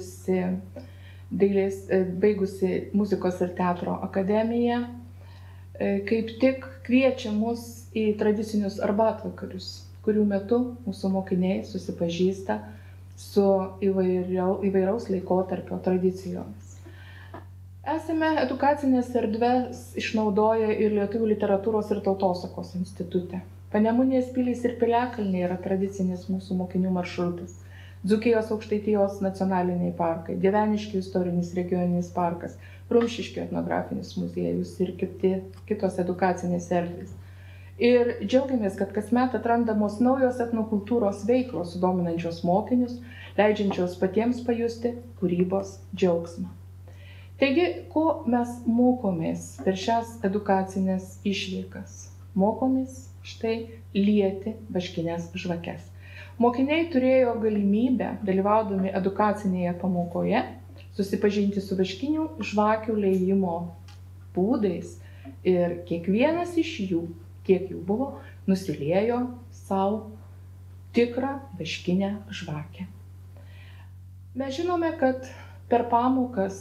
baigusi muzikos ir teatro akademiją, kaip tik kviečia mus į tradicinius arbatvakarius, kurių metu mūsų mokiniai susipažįsta su įvairaus laikotarpio tradicijomis. Esame edukacinės erdves išnaudoję ir Lietuvių literatūros ir tautosakos institute. Panemunės pilys ir Piliakalniai yra tradicinis mūsų mokinių maršrutas. Dzūkijos Aukštaitijos nacionaliniai parkai, Dieveniškių istorinis regioninis parkas, Rumšiškių etnografinis muziejus ir kitos edukacinės erdvės. Ir džiaugiamės, kad kasmet atrandamos naujos etnokultūros veiklos, sudominančios mokinius, leidžiančios patiems pajusti kūrybos džiaugsmą. Taigi, ko mes mokomės per šias edukacinės išvykas? Mokomės štai lieti vaškines žvakes. Mokiniai turėjo galimybę, dalyvaudami edukacinėje pamokoje, susipažinti su vaškinių žvakių liejimo būdais ir kiekvienas iš jų, kiek jų buvo, nusiliejo savo tikrą vaškinę žvakę. Mes žinome, kad per pamokas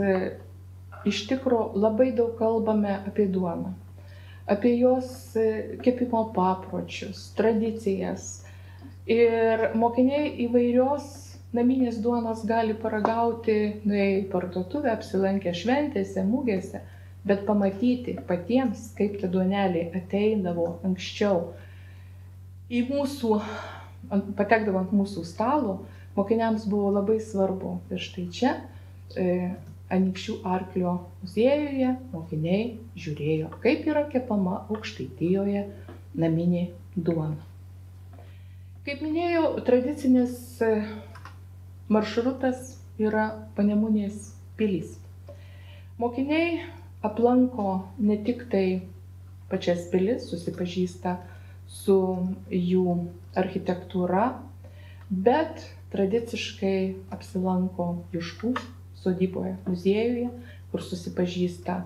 iš tikro labai daug kalbame apie duoną, apie jos kepimo papročius, tradicijas. Ir mokiniai įvairios naminės duonos gali paragauti nuėję į parduotuvę, apsilankę šventėse, mugėse, bet pamatyti patiems, kaip ta duonelė ateidavo anksčiau į mūsų, patekdavo ant mūsų stalo, mokiniams buvo labai svarbu. Ir štai čia, Anykščių arklio muziejuje, mokiniai žiūrėjo, kaip yra kepama Aukštaitijoje naminė duona. Kaip minėjau, tradicinis maršrutas yra Panemunės pilys. Mokiniai aplanko ne tik tai pačias pilis, susipažįsta su jų architektūra, bet tradiciškai apsilanko Juškų sodyboje muziejuje, kur susipažįsta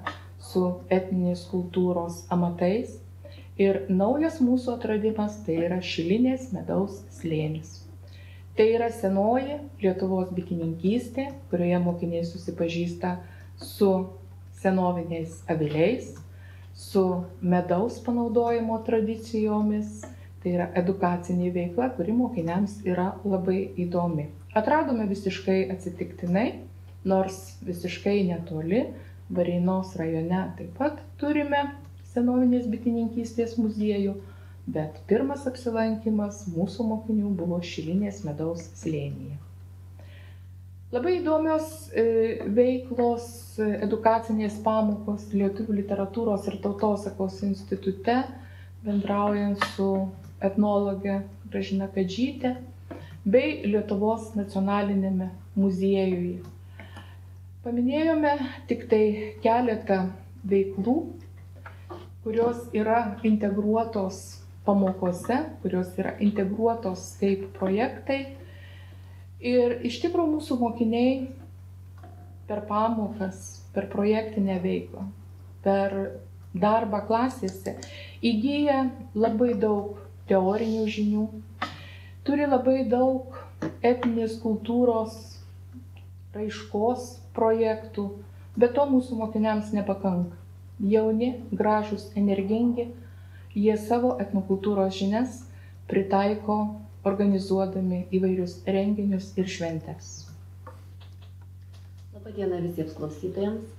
su etninės kultūros amatais. Ir naujas mūsų atradimas tai yra Šilinės medaus slėnis. Tai yra senoji Lietuvos bitininkystė, kurioje mokiniai susipažįsta su senoviniais aviliais, su medaus panaudojimo tradicijomis. Tai yra edukacinė veikla, kuri mokiniams yra labai įdomi. Atradome visiškai atsitiktinai, nors visiškai netoli, Varėnos rajone taip pat turime senovinės bitininkystės muziejų, bet pirmas apsilankimas mūsų mokinių buvo Šilinės medaus slėnyje. Labai įdomios veiklos, edukacinės pamokos Lietuvių literatūros ir tautosakos institute, bendraujant su etnologe Gražina Kadžyte bei Lietuvos nacionalinėme muziejuje. Paminėjome tik tai keletą veiklų, kurios yra integruotos pamokose, kurios yra integruotos kaip projektai. Ir iš tikrųjų mūsų mokiniai per pamokas, per projektinę veiklą, per darbą klasėse įgyja labai daug teorinių žinių, turi labai daug etninės kultūros raiškos projektų, bet to mūsų mokiniams nepakanka. Jauni, gražūs, energingi, jie savo etnokultūros žinias pritaiko organizuodami įvairius renginius ir šventes. Labą dieną visiems klausytojams.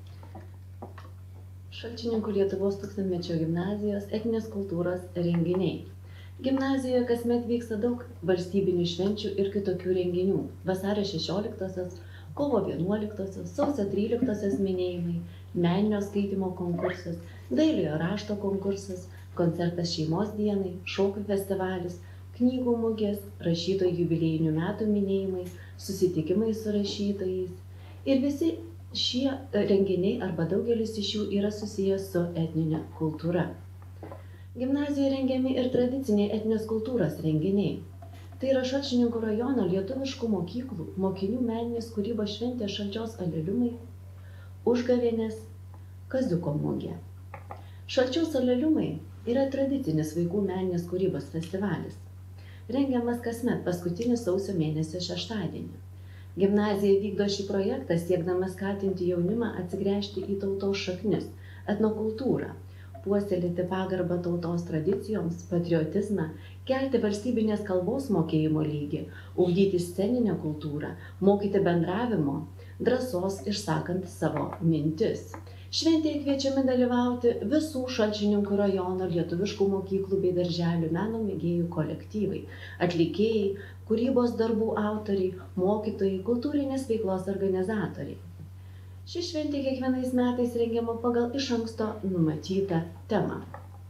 Šalčininkų Lietuvos tūkstantmečio gimnazijos etninės kultūros renginiai. Gimnazijoje kasmet vyksta daug valstybinių švenčių ir kitokių renginių. Vasario 16-osios, kovo 11-osios, sausio 13-osios minėjimai, meninio skaitymo konkursas, dailiojo rašto konkursas, koncertas šeimos dienai, šokių festivalis, knygų mugės, rašytojų jubiliejinių metų minėjimai, susitikimai su rašytojais. Ir visi šie renginiai arba daugelis iš jų yra susijęs su etninė kultūra. Gimnazijoje rengiami ir tradiciniai etninės kultūros renginiai. Tai yra Šalčininkų rajono lietuviškų mokyklų mokinių meninės kūrybos šventė Šalčios aleliumai, užgavėnės, kaziuko mugė. Šalčios aleliumai yra tradicinis vaikų meninės kūrybos festivalis. Rengiamas kasmet paskutinį sausio mėnesio šeštadienį. Gimnazija vykdo šį projektą siekdama skatinti jaunimą atsigręžti į tautos šaknis, etnokultūrą, puoselėti pagarbą tautos tradicijoms, patriotizmą, kelti valstybinės kalbos mokėjimo lygį, ugdyti sceninę kultūrą, mokyti bendravimo, drąsos išsakant savo mintis. Šventėje kviečiami dalyvauti visų Šalčininkų rajono lietuviškų mokyklų bei darželių meno mėgėjų kolektyvai, atlikėjai, kūrybos darbų autoriai, mokytojai, kultūrinės veiklos organizatoriai. Ši šventė kiekvienais metais rengiama pagal iš anksto numatytą temą.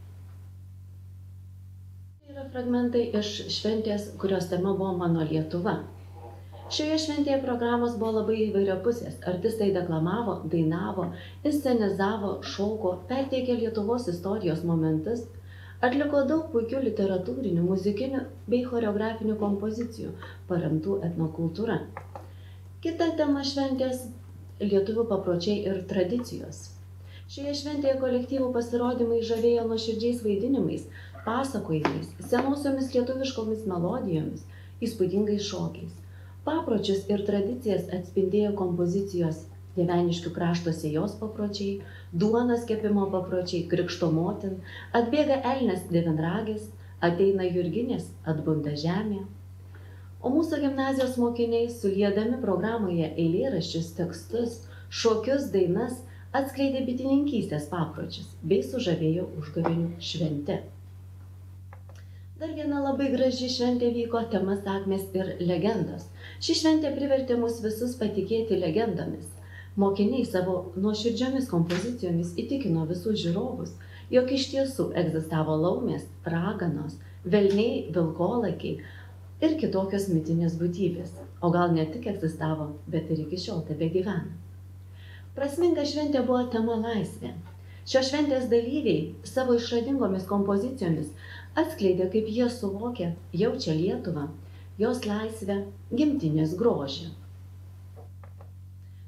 Tai yra fragmentai iš šventės, kurios tema buvo Mano Lietuva. Šioje šventėje programos buvo labai įvairiapusės. Artistai deklamavo, dainavo, inscenizavo, šoko, perteikė Lietuvos istorijos momentus, atliko daug puikių literatūrinių, muzikinių bei choreografinių kompozicijų, paremtų etnokultūra. Kita tema šventės – lietuvių papročiai ir tradicijos. Šioje šventėje kolektyvų pasirodymai žavėjo nuoširdžiais vaidinimais, pasakojimais, senosiomis lietuviškomis melodijomis, įspūdingais šokiais. Papročius ir tradicijas atspindėjo kompozicijos Dieveniškių krašto sėjos papročiai, duonos kepimo papročiai, krikšto motin, atbėga elnias devinragis, ateina jurginės, atbunda žemė. O mūsų gimnazijos mokiniai, suliedami programoje eilėraščius, tekstus, šokius, dainas, atskleidė bitininkystės papročius bei sužavėjo užgavėnių švente. Dar viena labai graži šventė vyko tema sakmės ir legendos. Ši šventė privertė mus visus patikėti legendomis. Mokiniai savo nuoširdžiomis kompozicijomis įtikino visus žiūrovus, jog iš tiesų egzistavo laumės, raganos, velniai, vilkolakiai ir kitokios mitinės būtybės. O gal ne tik egzistavo, bet ir iki šiol tebegyvena. Prasminga šventė buvo tema laisvė. Šios šventės dalyviai savo išradingomis kompozicijomis atskleidė, kaip jie suvokia, jaučia Lietuvą, jos laisvę, gimtinės grožį.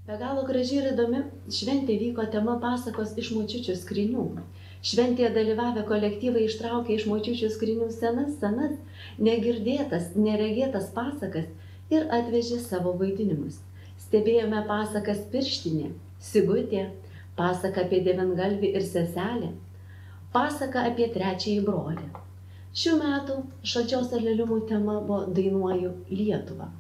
Be galo graži ir įdomi šventė vyko tema pasakos iš močiučių skrynių. Šventėje dalyvavę kolektyvai ištraukė iš močiučių skrynių senas, negirdėtas, neregėtas pasakas ir atvežė savo vaidinimus. Stebėjome pasakas Pirštinė, Sigutė, pasaka apie Devyngalvį ir seselę, pasaka apie trečiąjį brolį. Šių metų Šalčios Aleliumų tema buvo Dainuoju Lietuvą.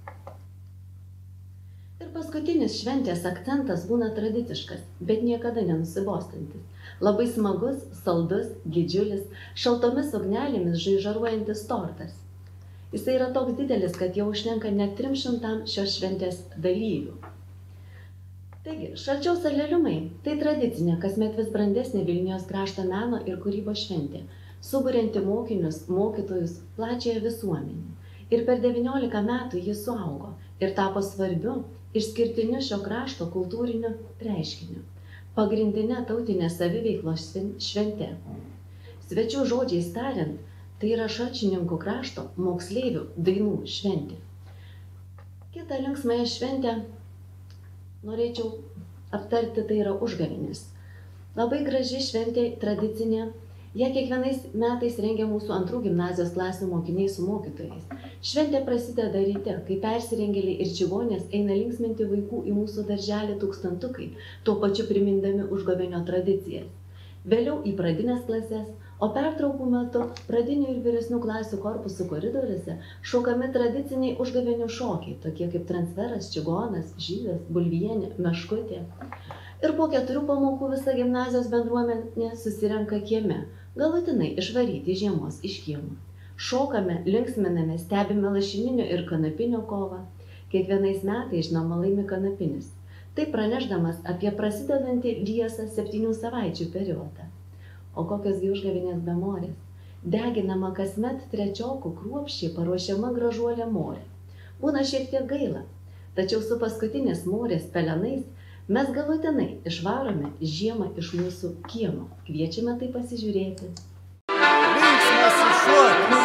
Ir paskutinis šventės akcentas būna tradiciškas, bet niekada nenusibostantis. Labai smagus, saldus, didžiulis, šaltomis ugnelėmis žaižaruojantis tortas. Jisai yra toks didelis, kad jau užtenka net 300 šios šventės dalyvių. Taigi, Šalčiaus Aleliumai – tai tradicinė, kasmet vis brandesnė Vilniaus krašto meno ir kūrybos šventė, suburianti mokinius, mokytojus, plačiąją visuomenę. Ir per 19 metų jis suaugo ir tapo svarbiu, išskirtiniu šio krašto kultūriniu reiškiniu, pagrindinė tautinė saviveiklos šventė. Svečių žodžiais tariant, tai yra Šalčininkų krašto moksleivių dainų šventė. Kita linksmąją šventę norėčiau aptarti, tai yra užgavėnės. Labai graži šventė, tradicinė. Ją kiekvienais metais rengia mūsų 2 gimnazijos klasių mokiniai su mokytojais. Šventė prasideda ryte, kai persirengėliai ir čigonės eina linksminti vaikų į mūsų darželį tūkstantukai, tuo pačiu primindami užgavėnio tradicijas. Vėliau į pradinės klases, o pertraukų metu pradinių ir vyresnių klasių korpusų koridoriuose šokami tradiciniai užgavėnių šokiai, tokie kaip transferas, čigonas, žydas, bulvienė, meškutė. Ir po 4 pamokų visa gimnazijos bendruomenė susirenka kieme, galutinai išvaryti žiemos iš kiemo. Šokame, linksminame, stebime lašininio ir kanapinio kovą. Kiekvienais metais, žinoma, laimi kanapinis. Tai pranešdamas apie prasidedantį liesą 7 savaičių periodą. O kokios gi užgavėnės be morės? Deginama kasmet trečiokų kruopščiai paruošiama gražuolė morė. Būna šiek tiek gaila, tačiau su paskutinės morės pelenais mes galutinai išvarome žiemą iš mūsų kiemo. Kviečiame tai pasižiūrėti. Linksmas šokis!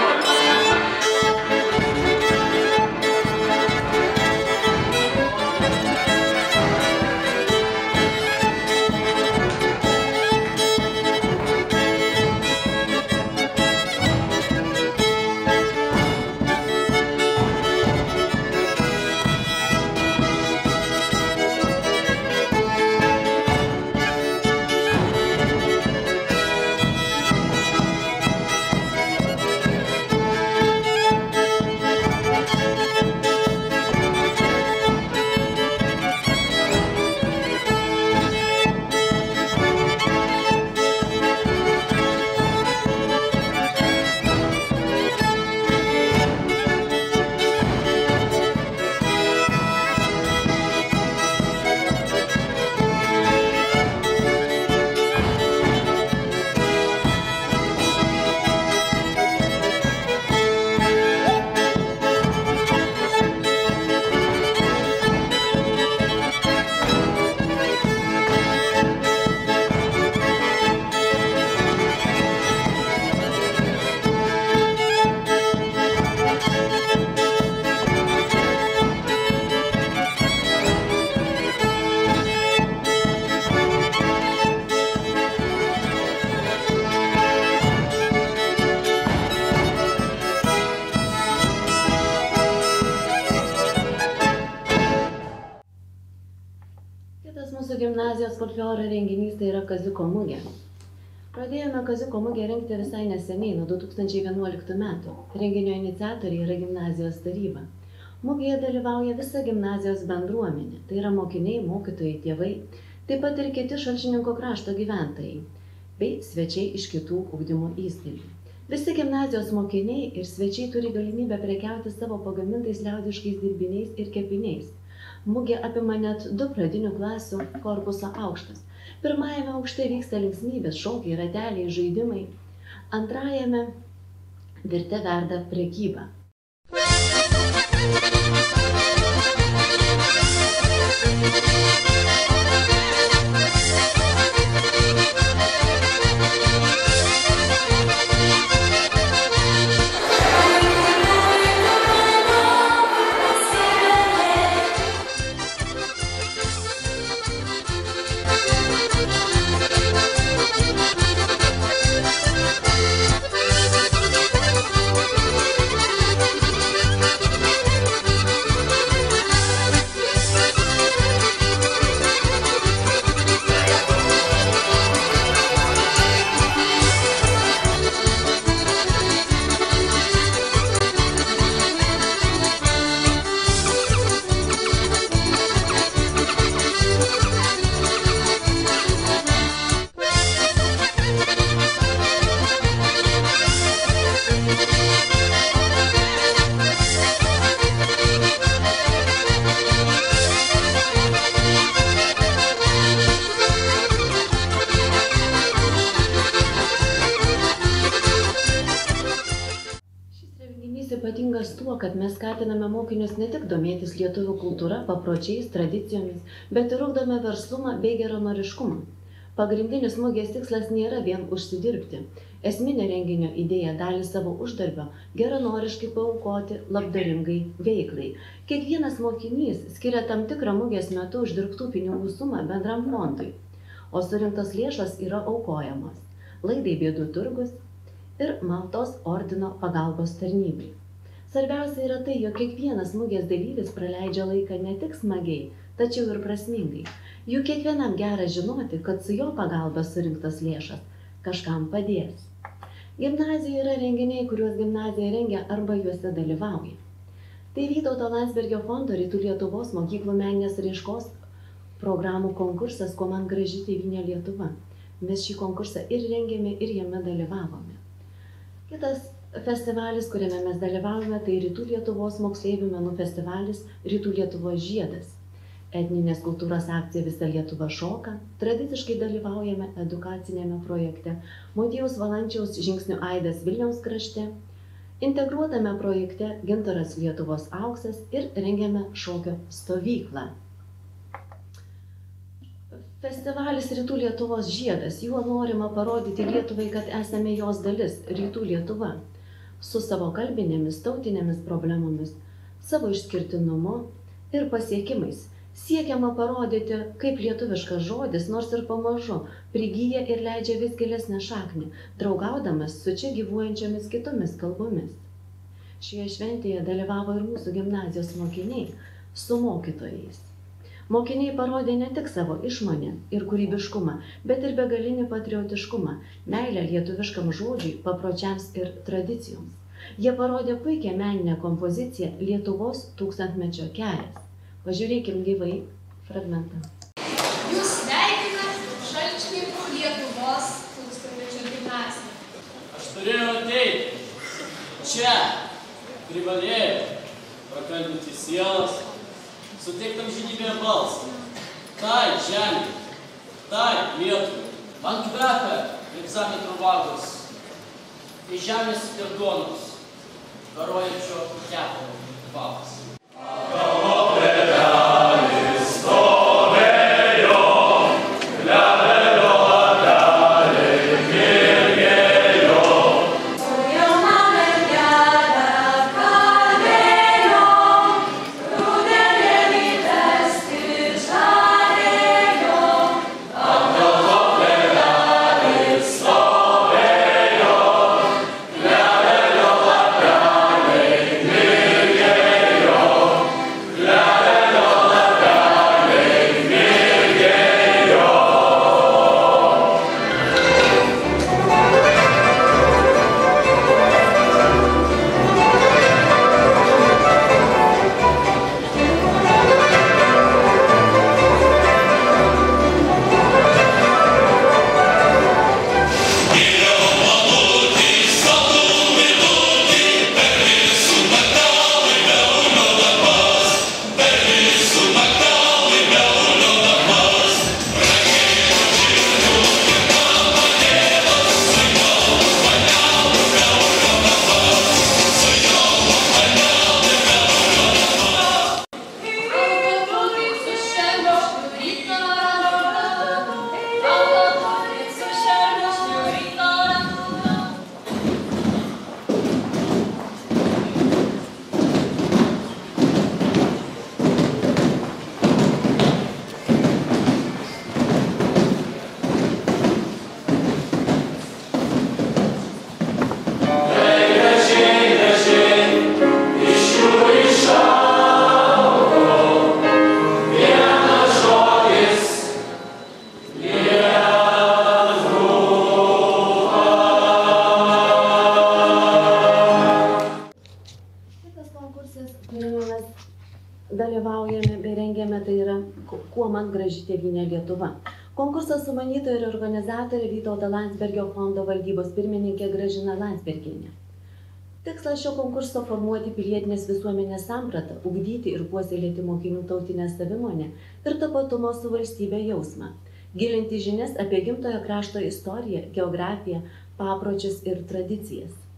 Gimnazijos folkloro renginys tai yra Kaziuko mugė. Pradėjome Kaziuko mugę rengti visai neseniai, nuo 2011 metų. Renginio iniciatoriai yra gimnazijos taryba. Mugėje dalyvauja visa gimnazijos bendruomenė, tai yra mokiniai, mokytojai, tėvai, taip pat ir kiti Šalčininkų krašto gyventojai, bei svečiai iš kitų ugdymo įstaigų. Visi gimnazijos mokiniai ir svečiai turi galimybę prekiauti savo pagamintais liaudiškais dirbiniais ir kepiniais. Mugė apima net 2 pradinių klasių korpuso aukštus. Pirmajame aukšte vyksta linksmybės, šokiai, rateliai, žaidimai. Antrajame virte verda prekyba. tuo, kad mes skatiname mokinius ne tik domėtis lietuvių kultūra, papročiais, tradicijomis, bet ir ugdome verslumą bei geranoriškumą. Pagrindinis mugės tikslas nėra vien užsidirbti. Esminė renginio idėja dalį savo uždarbio geranoriškai paaukoti labdaringai veiklai. Kiekvienas mokinys skiria tam tikrą mugės metu uždirbtų pinigų sumą bendram fondui, o surinktos lėšos yra aukojamos laidai Bėdų turgus ir Maltos ordino pagalbos tarnybai. Svarbiausia yra tai, jog kiekvienas mugės dalyvis praleidžia laiką ne tik smagiai, tačiau ir prasmingai. Juk kiekvienam gera žinoti, kad su jo pagalba surinktos lėšas kažkam padės. Gimnazijoje yra renginiai, kuriuos gimnazija rengia arba juose dalyvauja. Tai Vytauto Landsbergio fondo Rytų Lietuvos mokyklų meninės raiškos programų konkursas Kuo man graži tėvynė Lietuva. Mes šį konkursą ir rengėme, ir jame dalyvavome. Kitas festivalis, kuriame mes dalyvavome, tai Rytų Lietuvos moksleivių menų festivalis Rytų Lietuvos žiedas. Etninės kultūros akcija Visa Lietuva šoka, tradiciškai dalyvaujame edukacinėme projekte Motiejaus Valančiaus žingsnių aidas Vilniaus krašte, integruotame projekte Gintaras Lietuvos auksas ir rengiame šokio stovyklą. Festivalis Rytų Lietuvos žiedas, juo norima parodyti Lietuvai, kad esame jos dalis, Rytų Lietuva, su savo kalbinėmis, tautinėmis problemomis, savo išskirtinumu ir pasiekimais. Siekiama parodyti, kaip lietuviškas žodis, nors ir pamažu, prigyja ir leidžia vis gilesnę šaknį, draugaudamas su čia gyvuojančiomis kitomis kalbomis. Šioje šventėje dalyvavo ir mūsų gimnazijos mokiniai su mokytojais. Mokiniai parodė ne tik savo išmonę ir kūrybiškumą, bet ir begalinį patriotiškumą, meilę lietuviškam žodžiui, papročiams ir tradicijoms. Jie parodė puikią meninę kompoziciją Lietuvos tūkstantmečio kelias. Pažiūrėkim gyvai fragmentą. Jūs sveikina Šalčininkų Lietuvos tūkstantmečio gimnazija. Aš turėjau ateiti. Čia privalėjau prakalbinti sielas, suteikti amžinybėje balsą. Tai žemė, tai Lietuvai. Man kvepia egzametrų vagus. Į žemės ir duonos garuojančio kepo kvapas. dalyvaujame bei rengiame, tai yra Kuo man graži tėvynė Lietuva. Konkursą sumanytoja ir organizatorė Vytauto Landsbergio fondo valdybos pirmininkė Gražina Landsbergienė. Tikslas šio konkurso formuoti pilietinės visuomenės sampratą, ugdyti ir puoselėti mokinių tautinę savimonę ir tapatumo su valstybė jausmą, gilinti žinias apie gimtojo krašto istoriją, geografiją, papročius ir tradicijas.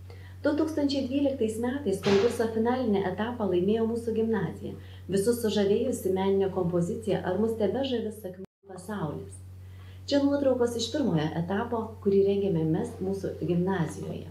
2012 metais konkurso finalinį etapą laimėjo mūsų gimnazija, visus sužavėjusi meninė kompozicija Ar mus tebežavi sakmių pasaulis. Čia nuotraukos iš pirmojo etapo, kurį rengėme mes mūsų gimnazijoje.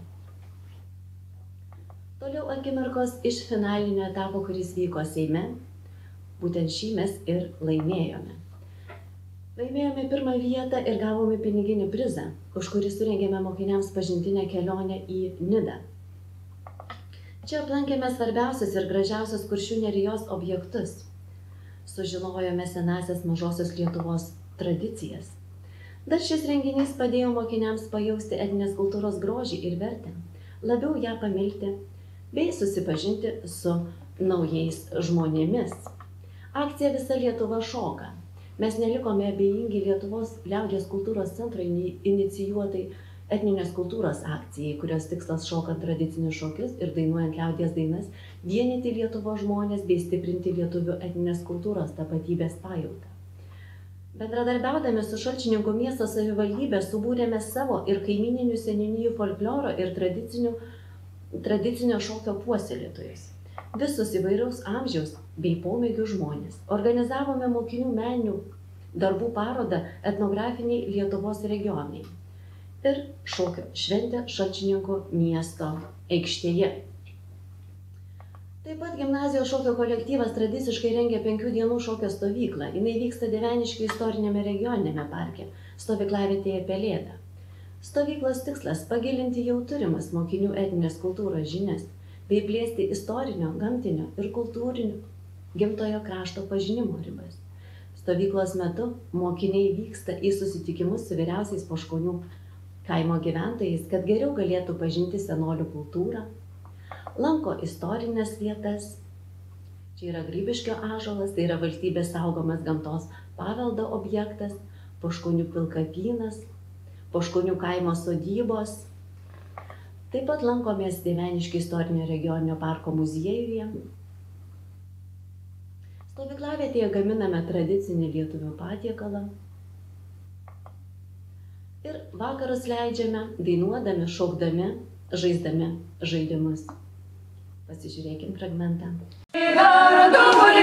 Toliau akimirkos iš finalinio etapo, kuris vyko Seime. Būtent šį mes ir laimėjome. Laimėjome pirmą vietą ir gavome piniginį prizą, už kurį surengėme mokiniams pažintinę kelionę į Nidą. Čia aplankėme svarbiausius ir gražiausius Kuršių nerijos objektus. Sužinojome senasias mažosios Lietuvos tradicijas. Dar šis renginys padėjo mokiniams pajausti etninės kultūros grožį ir vertę, labiau ją pamilti bei susipažinti su naujais žmonėmis. Akcija Visa Lietuva šoka. Mes nelikome abejingi Lietuvos liaudies kultūros centro inicijuotai etninės kultūros akcijai, kurios tikslas šokant tradicinius šokius ir dainuojant liaudies dainas, vienyti Lietuvos žmonės bei stiprinti lietuvių etninės kultūros tapatybės pajautą. Bendradarbiaudami su Šalčininkų miesto savivaldybė subūrėme savo ir kaimininių seniūnijų folkloro ir tradicinio šokio puoselėtojus. Visus įvairaus amžiaus bei pomėgių žmonės. Organizavome mokinių meninių darbų parodą etnografiniai Lietuvos regionai ir šokio šventę Šalčininkų miesto aikštėje. Taip pat gimnazijos šokio kolektyvas tradiciškai rengia 5 dienų šokio stovyklą. Jis vyksta Dieveniškių istorinėme regioninėme parke, stovyklavietėje Pelėda. Stovyklos tikslas – pagilinti jau turimas mokinių etninės kultūros žinias bei plėsti istorinio, gamtinio ir kultūrinio gimtojo krašto pažinimo ribas. Stovyklos metu mokiniai vyksta į susitikimus su vyriausiais Poškonių kaimo gyventojais, kad geriau galėtų pažinti senolių kultūrą, lanko istorinės vietas. Čia yra Grybiškio ąžuolas, tai yra valstybės saugomas gamtos paveldo objektas, Poškonių pilkapynas, Poškonių kaimo sodybos. Taip pat lankomės Dieveniškių istorinio regioninio parko muziejuje. Stovyklavietėje gaminame tradicinį lietuvių patiekalą. Ir vakarus leidžiame dainuodami, šokdami, žaisdami žaidimus. Pasižiūrėkim fragmentą. Verdu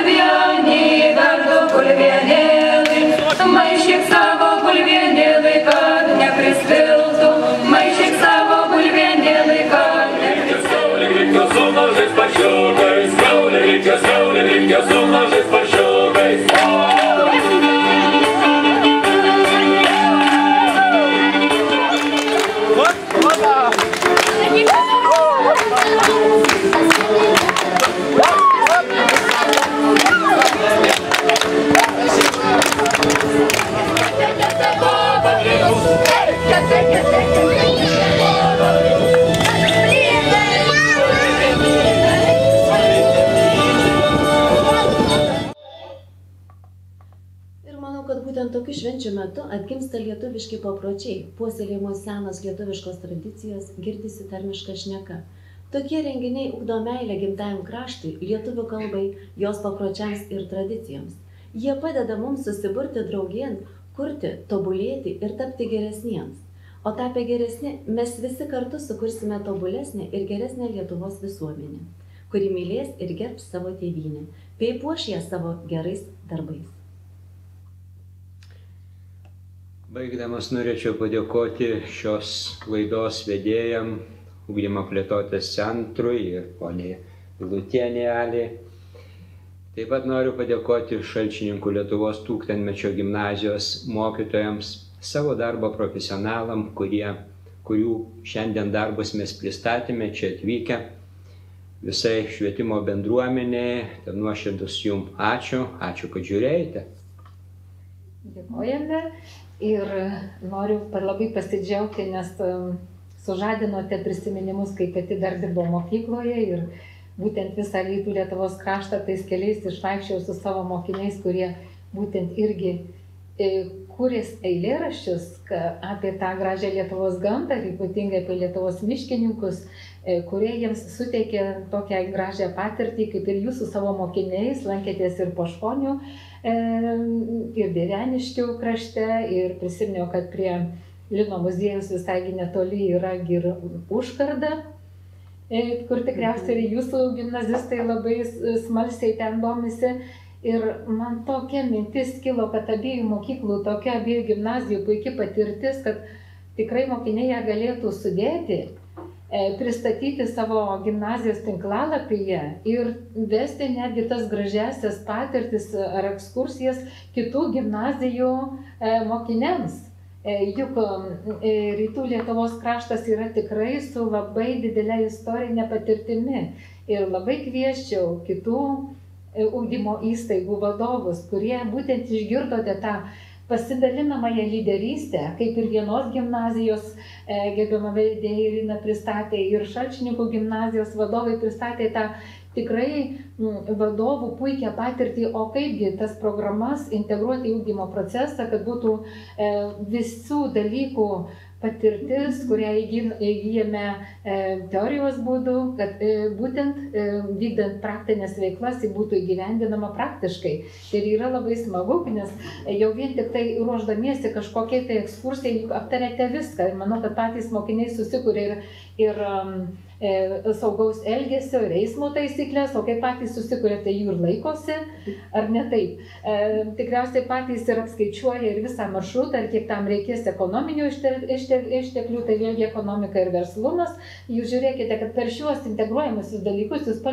kulvienėlį, maišyk savo kulvienėlį, kad neprisviltų, maišyk savo kulvienėlį, kad neprisviltų. Reikia su mažais paršiukais, reikia su mažais paršiukais. Tokių švenčių metu atgimsta lietuviški papročiai, puoselėjamos senos lietuviškos tradicijos, girdisi tarmiška šneka. Tokie renginiai ugdo meilę gimtajam kraštui, lietuvių kalbai, jos papročiams ir tradicijoms. Jie padeda mums susiburti draugien, kurti, tobulėti ir tapti geresniems. O tapę geresni, mes visi kartu sukursime tobulesnę ir geresnę Lietuvos visuomenę, kuri mylės ir gerbs savo tėvynę, bei puoš ją savo gerais darbais. Baigdamas norėčiau padėkoti šios laidos vedėjam, Ugdymo plėtotės centrui ir poniai Vilutienei Ali. Taip pat noriu padėkoti Šalčininkų Lietuvos tūkstantmečio gimnazijos mokytojams, savo darbo profesionalam, kurių šiandien darbus mes pristatėme čia atvykę, visai švietimo bendruomenėje. Tai nuoširdus jums ačiū, kad žiūrėjote. Dėkojame. Ir noriu labai pasidžiaugti, nes sužadinote prisiminimus, kai pati dar dirbo mokykloje ir būtent visą rytų Lietuvos kraštą tais keliais išvaikščiau su savo mokiniais, kurie būtent irgi kūrė eilėraščius apie tą gražią Lietuvos gamtą ir ypatingai apie Lietuvos miškininkus, kurie jiems suteikė tokią gražią patirtį, kaip ir jūs su savo mokiniais lankėtės ir Poškonių ir Dieveniškių krašte, ir prisiminiau, kad prie Lino muziejus visai netoli yra Užkarda. kur tikriausiai jūsų gimnazistai labai smalsiai ten domisi. Ir man tokia mintis kilo, kad abiejų mokyklų, tokia abiejų gimnazijų puikia patirtis, kad tikrai mokiniai ją galėtų sudėti, pristatyti savo gimnazijos tinklalapyje ir vesti netgi tas gražiasias patirtis ar ekskursijas kitų gimnazijų mokiniams. Juk Rytų Lietuvos kraštas yra tikrai su labai didelė istorinė patirtimi ir labai kvieščiau kitų ugdymo įstaigų vadovus, kurie būtent išgirdote tą pasidalinamąją lyderystę, kaip ir vienos gimnazijos gerbiama vedėja Irina pristatė ir Šalčininkų gimnazijos vadovai pristatė tą tikrai vadovų puikią patirtį, o kaipgi tas programas integruoti į ugdymo procesą, kad būtų visų dalykų patirtis, kurią įgyjame teorijos būdu, kad būtent vykdant praktinės veiklas ji būtų įgyvendinama praktiškai. Ir yra labai smagu, nes jau vien tik tai ruoždamiesi kažkokiai tai ekskursijai aptarėte viską. Ir manau, kad patys mokiniai susikuria ir saugaus elgesio ir eismo taisyklės, o kai patys susikuria, tai jų ir laikosi, ar ne taip. Tikriausiai patys ir apskaičiuoja ir visą maršrutą, ir kiek tam reikės ekonominių išteklių, tai vėlgi ekonomika ir verslumas. Jūs žiūrėkite, kad per šiuos integruojamusius dalykus jūs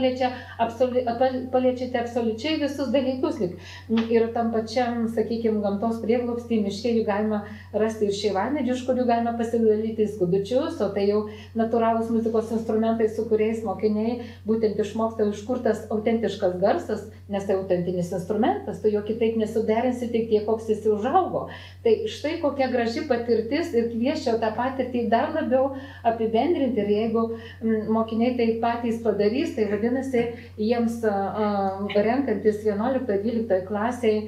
paliečiate absoliučiai visus dalykus. Ir tam pačiam, sakykime, gamtos prieglobstį, miške jų galima rasti ir šeivamedžių, iš kurių galima pasidalyti skudučius, o tai jau natūralūs muzikos instrumentai, su kuriais mokiniai būtent išmoksta, iš kur tas autentiškas garsas, nes tai autentinis instrumentas, tu jo kitaip nesuderinsi tik tiek, koks jis užaugo. Tai štai kokia graži patirtis ir kvieščiau tą patirtį dar labiau apibendrinti. Ir jeigu mokiniai tai patys padarys, tai vadinasi, jiems renkantis 11-12 klasiai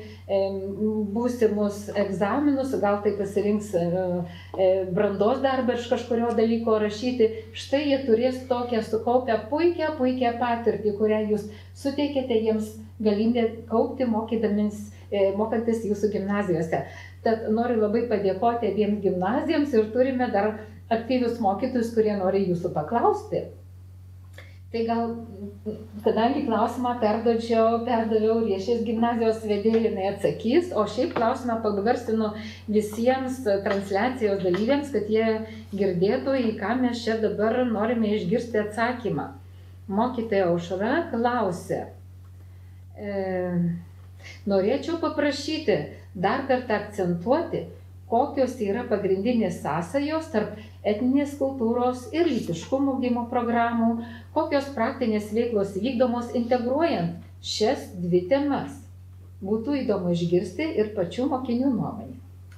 būsimus egzaminus, gal tai pasirinks brandos darbą iš kažkurio dalyko rašyti, štai jie turės tokią sukaupę puikią patirtį, kurią jūs suteikėte jiems galimybę kaupti mokantis jūsų gimnazijose. Tad noriu labai padėkoti abiems gimnazijoms ir turime dar aktyvius mokytojus, kurie nori jūsų paklausti. Tai gal, kadangi klausimą perdaviau Riešės gimnazijos vedėjai, jinai atsakys, o šiaip klausimą pagarsinu visiems transliacijos dalyviams, kad jie girdėtų, į ką mes čia dabar norime išgirsti atsakymą. Mokytoja Aušra klausė, norėčiau paprašyti dar kartą akcentuoti, kokios yra pagrindinės sąsajos tarp etninės kultūros ir lytiškumo ugdymo programų, kokios praktinės veiklos vykdomos integruojant šias dvi temas. Būtų įdomu išgirsti ir pačių mokinių nuomonę.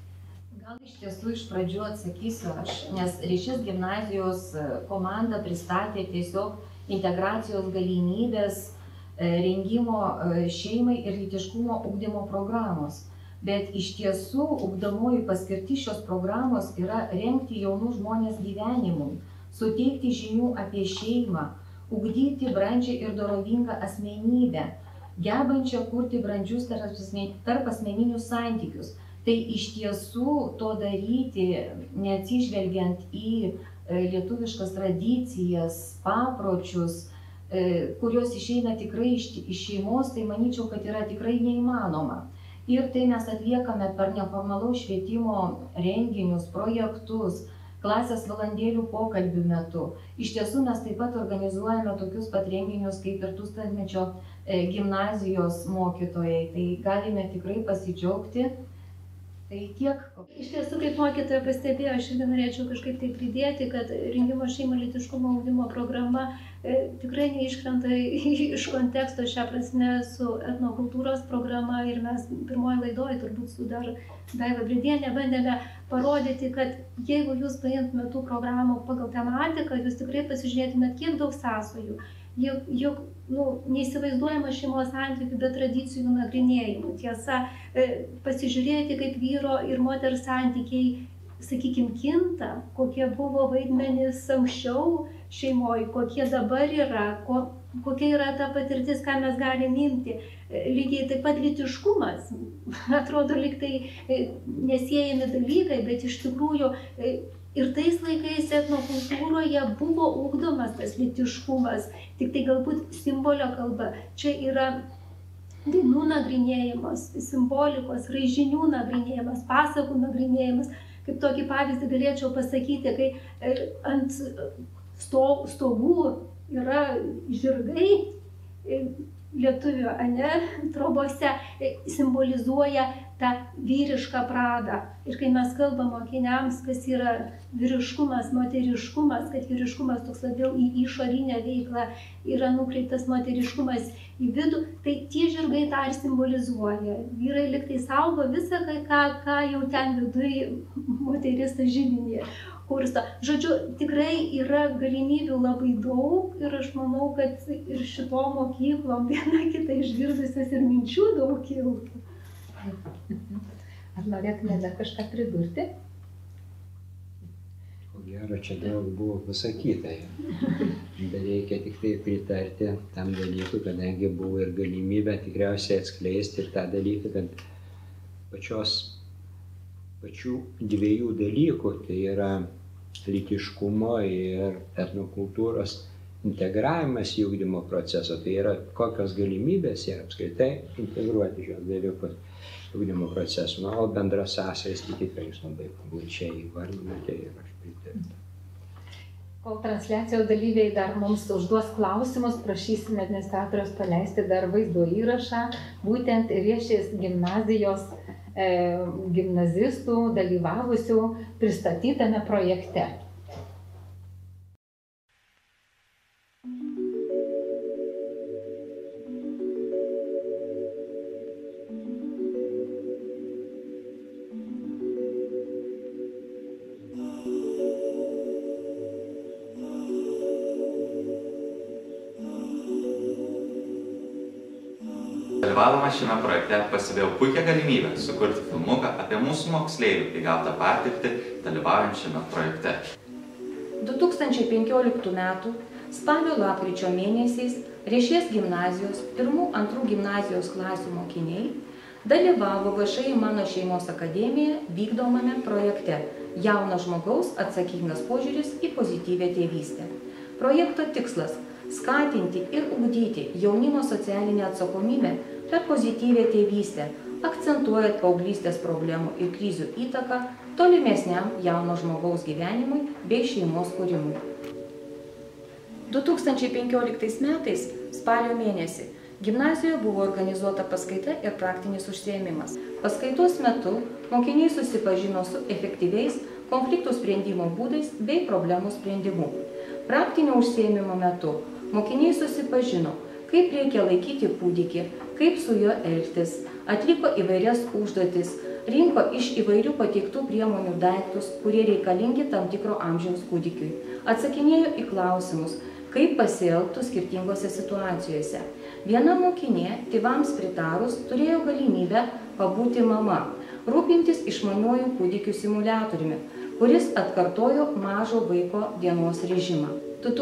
Gal iš tiesų iš pradžių atsakysiu aš, nes Riešės gimnazijos komanda pristatė tiesiog integracijos galimybės rengimo šeimai ir lytiškumo ugdymo programos. Bet iš tiesų ugdomoji paskirtis šios programos yra rengti jaunus žmonės gyvenimui, suteikti žinių apie šeimą, ugdyti brandžią ir dorovingą asmenybę, gebančią kurti brandžius tarp asmeninius santykius. Tai iš tiesų to daryti, neatsižvelgiant į lietuviškas tradicijas, papročius, kurios išeina tikrai iš šeimos, tai manyčiau, kad yra tikrai neįmanoma. Ir tai mes atliekame per neformalaus švietimo renginius, projektus, klasės valandėlių pokalbių metu. Iš tiesų mes taip pat organizuojame tokius pat renginius kaip ir tūkstantmečio gimnazijos mokytojai. Tai galime tikrai pasidžiaugti. Tai tiek. Iš tiesų, kaip mokytoja pastebėjo, aš irgi norėčiau kažkaip tai pridėti, kad rengimo šeimų lytiškumo ugdymo programa tikrai neiškrenta iš konteksto šią prasme su etnokultūros programa ir mes pirmoji laidoje turbūt su dar Daiva Bridienė bandėme parodyti, kad jeigu jūs paimtumėte tų programų pagal tematiką, jūs tikrai pasižiūrėtumėte, kiek daug sąsajų. Juk neįsivaizduojama šeimos santykių be tradicijų nagrinėjimų. Tiesa, pasižiūrėti, kaip vyro ir moters santykiai, sakykime, kinta, kokie buvo vaidmenys anksčiau šeimoje, kokie dabar yra, kokia yra ta patirtis, ką mes galim imti. Lygiai taip pat lytiškumas, atrodo, lyg tai nesiejami dalykai, bet iš tikrųjų Ir tais laikais etnokultūroje buvo ugdomas tas lytiškumas, tik tai galbūt simbolio kalba. Čia yra dainų nagrinėjimas, simbolikos, raižinių nagrinėjimas, pasakų nagrinėjimas. Kaip tokį pavyzdį galėčiau pasakyti, kai ant stogų yra žirgai, lietuvių, trobose simbolizuoja tą vyrišką pradą. Ir kai mes kalbam mokiniams, kas yra vyriškumas, moteriškumas, kad vyriškumas toks labiau į išorinę veiklą yra nukreiptas, moteriškumas į vidų, tai tie žirgai tą ir simbolizuoja. Vyrai liktai saugo visą, ką jau ten viduj moteris tą židinį kursto. Žodžiu, tikrai yra galimybių labai daug ir aš manau, kad ir šito mokyklom viena kitą išgirdusios ir minčių daug kiltų. Ar norėtume dar kažką pridurti? Ko gero, čia daug buvo pasakyta. Bereikia tik tai pritarti tam dalykui, kadangi buvo ir galimybė tikriausiai atskleisti ir tą dalyką, kad pačių dviejų dalykų, tai yra lytiškumo ir etnokultūros integravimas į ugdymo procesą, tai yra kokios galimybės ir apskritai integruoti šios dalykus ugdymo procesų. O bendras sąsajas tikrai jūs labai plačiai įvardinote ir aš pritariu. Kol transliacijos dalyviai dar mums užduos klausimus, prašysime administratorius paleisti dar vaizdo įrašą, būtent Riešės gimnazijos gimnazistų dalyvavusių pristatytame projekte. Dalyvaudamas šiame projekte pastebėjau puikią galimybę sukurti filmuką apie mūsų moksleivių įgautą patirtį dalyvaujant šiame projekte. 2015 m. spalio-lapkričio mėnesiais Riešės gimnazijos 1-2 gimnazijos klasių mokiniai dalyvavo VŠI Mano šeimos akademija vykdomame projekte Jauno žmogaus atsakingas požiūris į pozityvią tėvystę. Projekto tikslas – skatinti ir ugdyti jaunimo socialinę atsakomybę per pozityvią tėvystę, akcentuojant paauglystės problemų ir krizių įtaką tolimesniam jauno žmogaus gyvenimui bei šeimos kūrimui. 2015 m. spalio mėnesį gimnazijoje buvo organizuota paskaita ir praktinis užsiėmimas. Paskaitos metu mokiniai susipažino su efektyviais konfliktų sprendimo būdais bei problemų sprendimu. Praktinio užsiėmimo metu mokiniai susipažino, kaip reikia laikyti kūdikį, kaip su juo elgtis, atliko įvairias užduotis, rinko iš įvairių pateiktų priemonių daiktus, kurie reikalingi tam tikro amžiaus kūdikiui, atsakinėjo į klausimus, kaip pasielgtų skirtingose situacijose. Viena mokinė, tėvams pritarus, turėjo galimybę pabūti mama, rūpintis išmaniuoju kūdikių simuliatoriumi, kuris atkartojo mažo vaiko dienos režimą.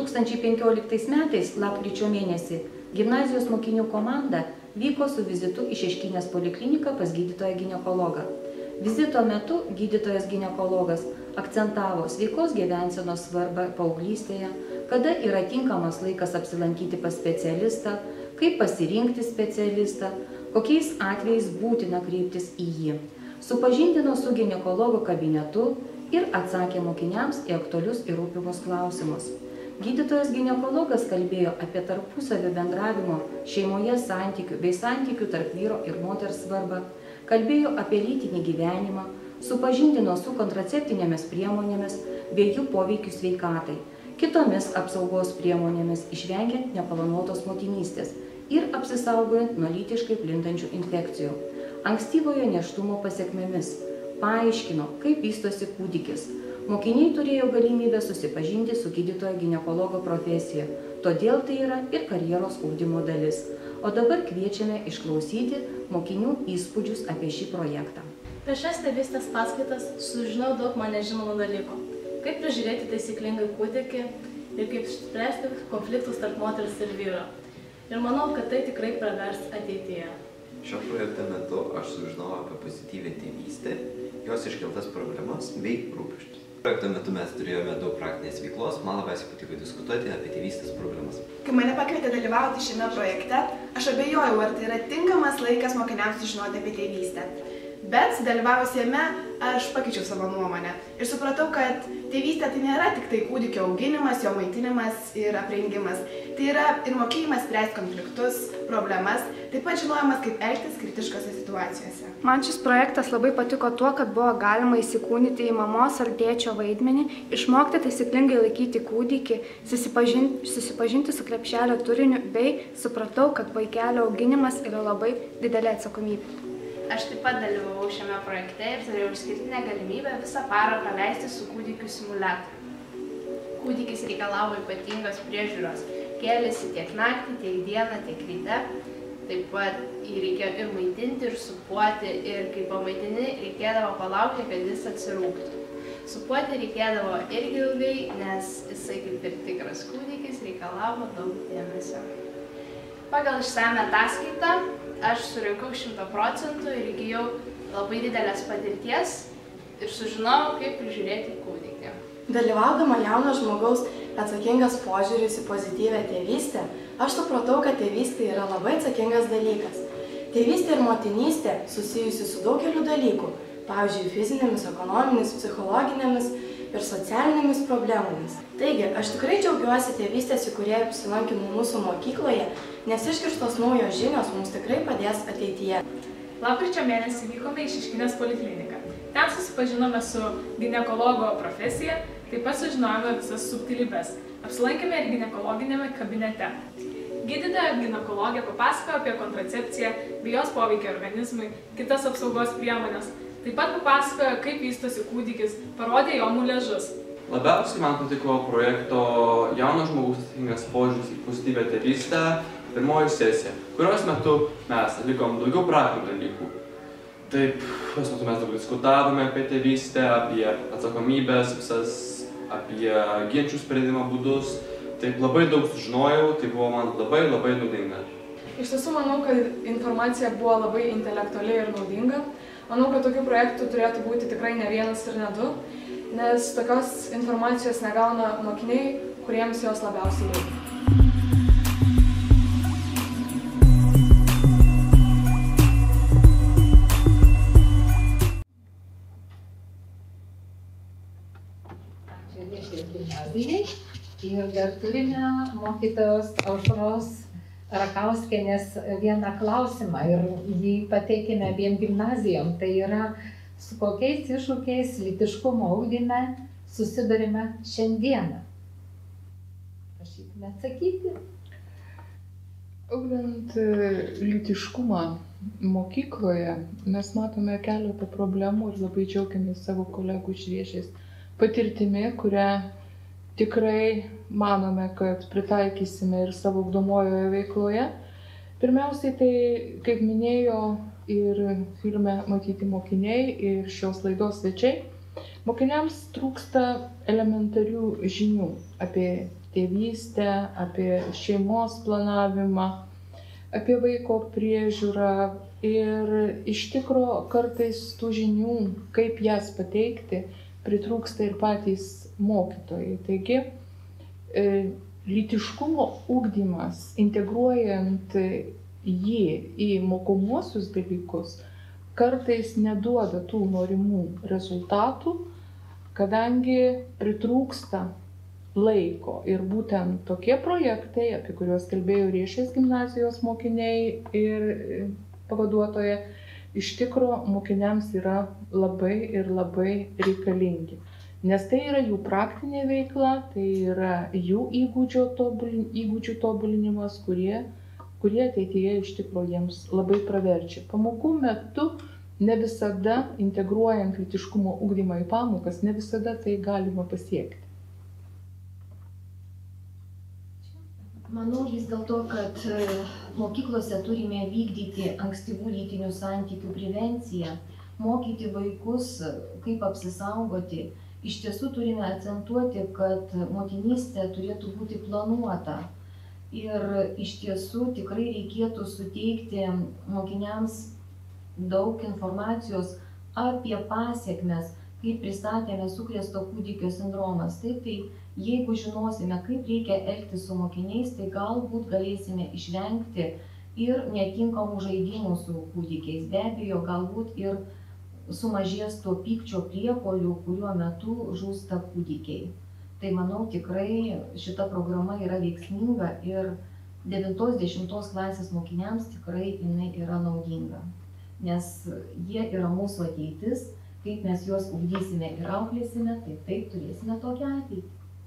2015 m. lapkričio mėnesį gimnazijos mokinių komanda vyko su vizitu į Šeškinės polikliniką pas gydytoją ginekologą. Vizito metu gydytojas ginekologas akcentavo sveikos gyvensenos svarbą paauglystėje, kada yra tinkamas laikas apsilankyti pas specialistą, kaip pasirinkti specialistą, kokiais atvejais būtina kreiptis į jį. Supažindino su ginekologo kabinetu ir atsakė mokiniams į aktualius ir rūpimus klausimus. Gydytojas ginekologas kalbėjo apie tarpusavio bendravimo šeimoje santykių bei santykių tarp vyro ir moters svarbą, kalbėjo apie lytinį gyvenimą, supažindino su kontraceptinėmis priemonėmis bei jų poveikiu sveikatai, kitomis apsaugos priemonėmis išvengiant neplanuotos motinystės ir apsisaugojant nuo lytiškai plintančių infekcijų, ankstyvojo nėštumo pasekmėmis, paaiškino, kaip vystosi kūdikis. Mokiniai turėjo galimybę susipažinti su gydytojo ginekologo profesija, todėl tai yra ir karjeros ugdymo dalis. O dabar kviečiame išklausyti mokinių įspūdžius apie šį projektą. Per šias tėvystės paskaitas sužinau daug man nežinomų dalykų. Kaip prižiūrėti taisyklingai kūdikį ir kaip spręsti konfliktus tarp moters ir vyro. Ir manau, kad tai tikrai pravers ateityje. Šio projekto metu aš sužinojau apie pozityvią tėvystę, jos iškeltas problemas bei rūpesčius. Projekto metu mes turėjome daug praktinės veiklos, man labiausiai patiko diskutuoti apie tėvystės problemas. Kai mane pakvietė dalyvauti šiame projekte, aš abejojau, ar tai yra tinkamas laikas mokiniams sužinoti apie tėvystę. Bet sudalyvavus jame, aš pakeičiau savo nuomonę ir supratau, kad tėvystė tai nėra tik tai kūdikio auginimas, jo maitinimas ir aprengimas. Tai yra ir mokėjimas spręsti konfliktus, problemas, taip pat žinojimas, kaip elgtis kritiškose situacijose. Man šis projektas labai patiko tuo, kad buvo galima įsikūnyti į mamos ar tėčio vaidmenį, išmokti taisyklingai laikyti kūdikį, susipažinti su krepšelio turiniu bei supratau, kad vaikelio auginimas yra labai didelė atsakomybė. Aš taip pat dalyvavau šiame projekte ir turėjau išskirtinę galimybę visą parą praleisti su kūdikiu simuliatoriu. Kūdikis reikalavo ypatingos priežiūros. Kėlėsi tiek naktį, tiek dieną, tiek ryte. Taip pat jį reikėjo ir maitinti, ir supuoti, ir kai pamaitini, reikėdavo palaukti, kad jis atsirūgtų. Supuoti reikėdavo irgi ilgai, nes jisai kaip ir tikras kūdikis reikalavo daug dėmesio. Pagal išsame ataskaitą aš surinkau 100% ir įgijau labai didelės patirties ir sužinojau, kaip prižiūrėti kūdikį. Dalyvaudama jauno žmogaus atsakingas požiūris į pozityvę tėvystę, aš supratau, kad tėvystė yra labai atsakingas dalykas. Tėvystė ir motinystė susijusi su daugeliu dalykų, pavyzdžiui, fizinėmis, ekonominėmis, psichologinėmis ir socialinėmis problemomis. Taigi, aš tikrai džiaugiuosi tėvystės įkūrėjų apsilankymu mūsų mokykloje, nes išgirstos naujos žinios mums tikrai padės ateityje. Lapkričio mėnesį vykome į Šeškinės polikliniką. Ten susipažinome su ginekologo profesija, taip pat sužinojome visas subtilybes. Apsilankėme ir ginekologinėme kabinete. Gydytoja ginekologė papasakojo apie kontracepciją bei jos poveikį organizmui, kitas apsaugos priemonės. Taip pat papasakojo, kaip vystosi kūdikis, parodė jo muliažus. Labiausiai man patiko projekto jauno žmogaus atsakingas požiūris į pozityvią tėvystę pirmoji sesija, kurios metu mes atlikom daugiau praktinių dalykų. Taip, kurios metu mes daug diskutavome apie tėvystę, apie atsakomybės, apie ginčių sprendimo būdus. Taip, labai daug sužinojau, tai buvo man labai naudinga. Iš tiesų, manau, kad informacija buvo labai intelektuali ir naudinga. Manau, kad tokių projektų turėtų būti tikrai ne vienas ir ne du, nes tokios informacijos negauna mokiniai, kuriems jos labiausiai reikia. Ačiū Viešės gimnazijai ir dar turime mokytojos Aušros Rakauskienės vieną klausimą ir jį pateikime abiem gimnazijom. Tai yra, su kokiais iššūkiais lytiškumo ugdyme susidurime šiandieną? Prašytume atsakyti. Ugdant lytiškumą mokykloje mes matome keletą problemų ir labai džiaugiamės savo kolegų iš Viešės patirtimi, kurią tikrai manome, kad pritaikysime ir savo ugdomojoje veikloje. Pirmiausiai tai, kaip minėjo ir filme matyti mokiniai ir šios laidos svečiai, mokiniams trūksta elementarių žinių apie tėvystę, apie šeimos planavimą, apie vaiko priežiūrą ir iš tikro kartais tų žinių, kaip jas pateikti, pritrūksta ir patys mokytojai. Taigi, lytiškumo ugdymas, integruojant jį į mokomuosius dalykus, kartais neduoda tų norimų rezultatų, kadangi pritrūksta laiko. Ir būtent tokie projektai, apie kuriuos kalbėjo Riešės gimnazijos mokiniai ir pavaduotoja, iš tikro mokiniams yra labai reikalingi. Nes tai yra jų praktinė veikla, tai yra jų įgūdžių tobulinimas, kurie ateityje iš tikro jiems labai praverčia. Pamokų metu ne visada, integruojant lytiškumo ugdymą į pamokas, ne visada tai galima pasiekti. Manau vis dėlto, kad mokyklose turime vykdyti ankstyvų lytinių santykių prevenciją, mokyti vaikus, kaip apsisaugoti. Iš tiesų turime akcentuoti, kad motinystė turėtų būti planuota. Ir iš tiesų tikrai reikėtų suteikti mokiniams daug informacijos apie pasekmes, kaip pristatėme sukrėsto kūdikio sindromas. Taip, tai jeigu žinosime, kaip reikia elgtis su mokiniais, tai galbūt galėsime išvengti ir netinkamų žaidimų su kūdikiais. Be abejo, galbūt ir sumažės to pykčio priepuolių, kuriuo metu žūsta kūdikiai. Tai manau, tikrai šita programa yra veiksminga ir 9-10 klasės mokiniams tikrai jinai yra naudinga. Nes jie yra mūsų ateitis, kaip mes juos ugdysime ir auklėsime, tai taip turėsime tokią ateitį.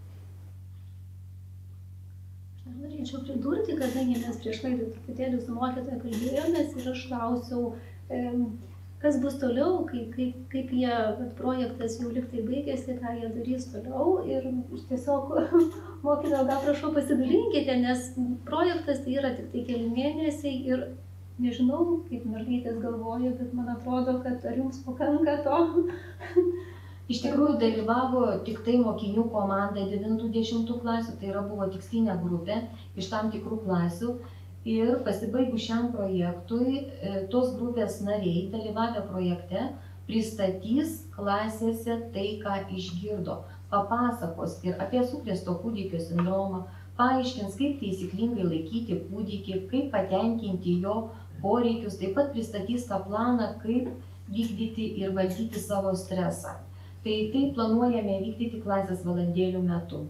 Aš norėčiau pridurti, kadangi mes prieš laidą truputėlį su mokytoja kalbėjomės ir aš klausiau, kas bus toliau, kaip jie, projektas jau liktai baigėsi, ką jie darys toliau. Ir tiesiog, mokytoja, gal prašau pasidalinkite, nes projektas tai yra tik tai keli mėnesiai ir nežinau, kaip mergaitės galvoja, bet man atrodo, kad ar jums pakanka to? Iš tikrųjų dalyvavo tik tai mokinių komanda 9-10 klasių, tai yra buvo tikslinė grupė iš tam tikrų klasių. Ir pasibaigus šiam projektui, tos grupės nariai dalyvavę projekte pristatys klasėse tai, ką išgirdo. Papasakos ir apie sukrėsto kūdikio sindromą, paaiškins, kaip taisyklingai laikyti kūdikį, kaip patenkinti jo poreikius, taip pat pristatys tą planą, kaip vykdyti ir valdyti savo stresą. Tai planuojame vykdyti klasės valandėlių metu.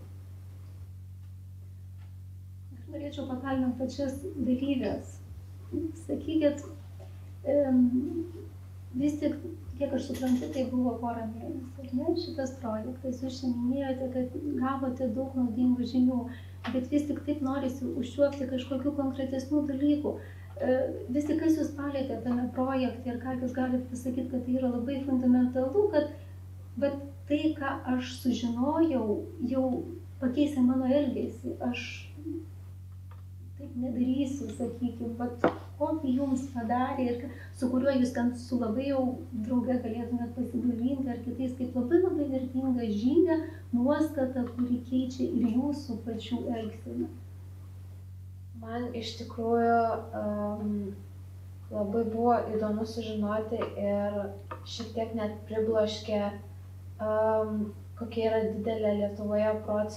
Norėčiau pakalbinti pačias dalyvės. Sakykit, vis tik, kiek aš suprantu, tai buvo porą mėnesių, ar ne, šitas projektas. Jūs minėjote, kad gavote daug naudingų žinių, bet vis tik taip norisi užčiuopti kažkokių konkretesnių dalykų. Vis tik, kas jūs palėtė tame projekte ir ką jūs galite pasakyti, kad tai yra labai fundamentalu, kad tai, ką aš sužinojau, jau pakeisė mano elgesį. Aš taip nedarysiu, sakykime, bet kokį jums padarė ir su kuriuo jūs ten su labai jau drauge galėtumėt pasidalinti ar kitais, kaip labai labai vertinga žinia, nuostata, kuri keičia ir jūsų pačių elgseną. Man iš tikrųjų labai buvo įdomu sužinoti ir šiek tiek net pribloškė, kokia yra didelė Lietuvoje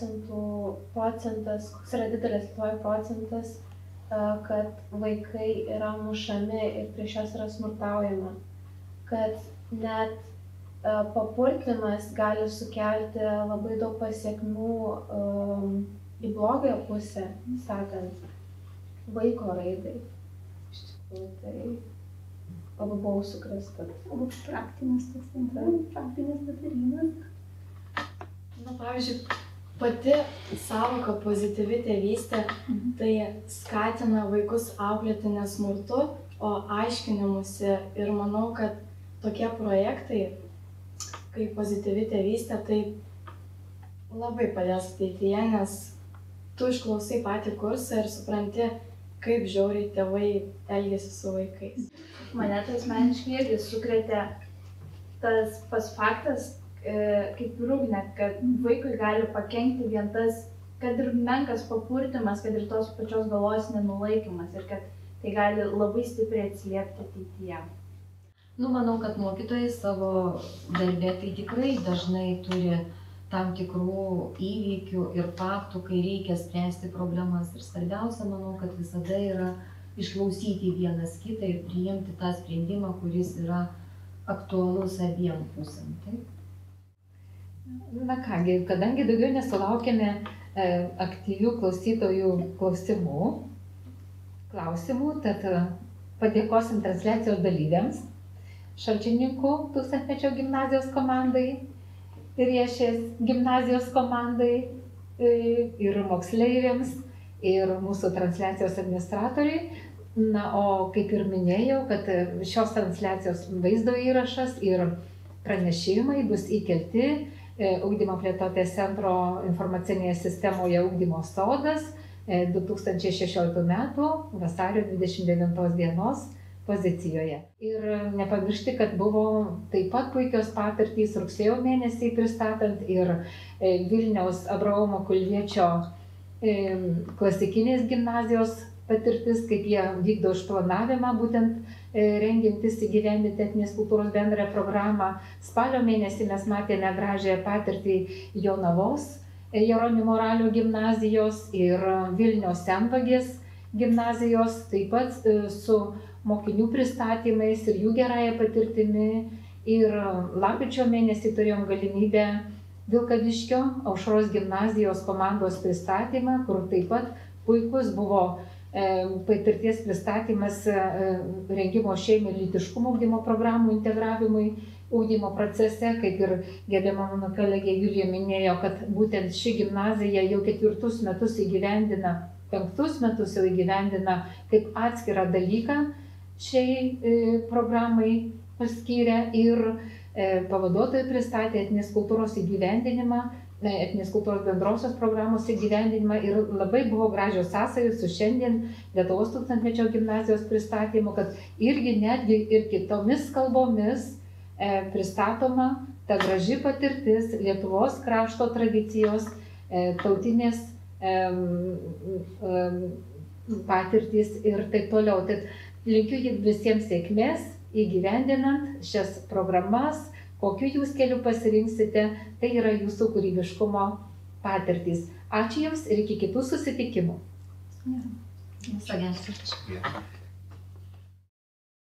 procentas, koks yra didelis Lietuvoje procentas, kad vaikai yra mušami ir prieš juos yra smurtaujama. Kad net papurtinimas gali sukelti labai daug pasiekmių į blogąją pusę, sakant, vaiko raidai. Iš tikrųjų, tai labai buvau sukrėsta. Praktinis patarimas. Pavyzdžiui, pati savoka pozityvi tėvystė tai skatina vaikus auklėti ne smurtu, o aiškinimusi. Ir manau, kad tokie projektai, kaip pozityvi tėvystė, tai labai padės ateityje, nes tu išklausai patį kursą ir supranti, kaip žiauriai tėvai elgiasi su vaikais. Mane tai asmeniškai irgi sukrėtė tas pats faktas, kaip ir Ugnė, kad vaikui gali pakenkti vien tas, kad ir menkas papurtimas, kad ir tos pačios galvos nenulaikymas ir kad tai gali labai stipriai atsiliepti ateityje. Manau, kad mokytojai savo darbę tai tikrai dažnai turi tam tikrų įvykių ir faktų, kai reikia spręsti problemas. Ir svarbiausia, manau, kad visada yra išklausyti vienas kitą ir priimti tą sprendimą, kuris yra aktualus abiem pusėm. Taip? Na kągi, kadangi daugiau nesulaukėme aktyvių klausytojų klausimų, tad padėkosim transliacijos dalyviams, Šalčininkų Tūkstantmečio gimnazijos komandai, Riešės gimnazijos komandai ir moksleiviams, ir mūsų transliacijos administratoriai. Na, o kaip ir minėjau, kad šios transliacijos vaizdo įrašas ir pranešimai bus įkelti Ugdymo plėtotės centro informacinėje sistemoje Ugdymo sodas 2016 m. vasario 29 dienos pozicijoje. Ir nepamiršti, kad buvo taip pat puikios patirtys rugsėjo mėnesį pristatant ir Vilniaus Abraomo Kulviečio klasikinės gimnazijos patirtis, kaip jie vykdo išplanavimą būtent rengiantis įgyvendinti etninės kultūros bendrąją programą. Spalio mėnesį mes matėme gražią patirtį Jonavos Jeronimo Ralio gimnazijos ir Vilniaus Senvagės gimnazijos, taip pat su mokinių pristatymais ir jų gerąją patirtimi. Ir lapkričio mėnesį turėjom galimybę Vilkaviškio Aušros gimnazijos komandos pristatymą, kur taip pat puikus buvo patirties pristatymas rengimo šeimai ir lytiškumo ugdymo programų integravimui ugdymo procese, kaip ir gerbiama mano kolegė Julija minėjo, kad būtent ši gimnazija jau 4 metus įgyvendina, 5 metus jau įgyvendina kaip atskirą dalyką šiai programai paskyrė ir pavaduotojai pristatė etninės kultūros įgyvendinimą, etninės kultūros bendrosios programos įgyvendinimą ir labai buvo gražios sąsajos su šiandien Lietuvos tūkstantmečio gimnazijos pristatymu, kad irgi netgi ir kitomis kalbomis pristatoma ta graži patirtis, Lietuvos krašto tradicijos, tautinės patirtys ir taip toliau. Tad linkiu visiems sėkmės įgyvendinant šias programas, kokiu jūs keliu pasirinksite, tai yra jūsų kūrybiškumo patirtys. Ačiū Jums ir iki kitų susitikimų. Viso gero.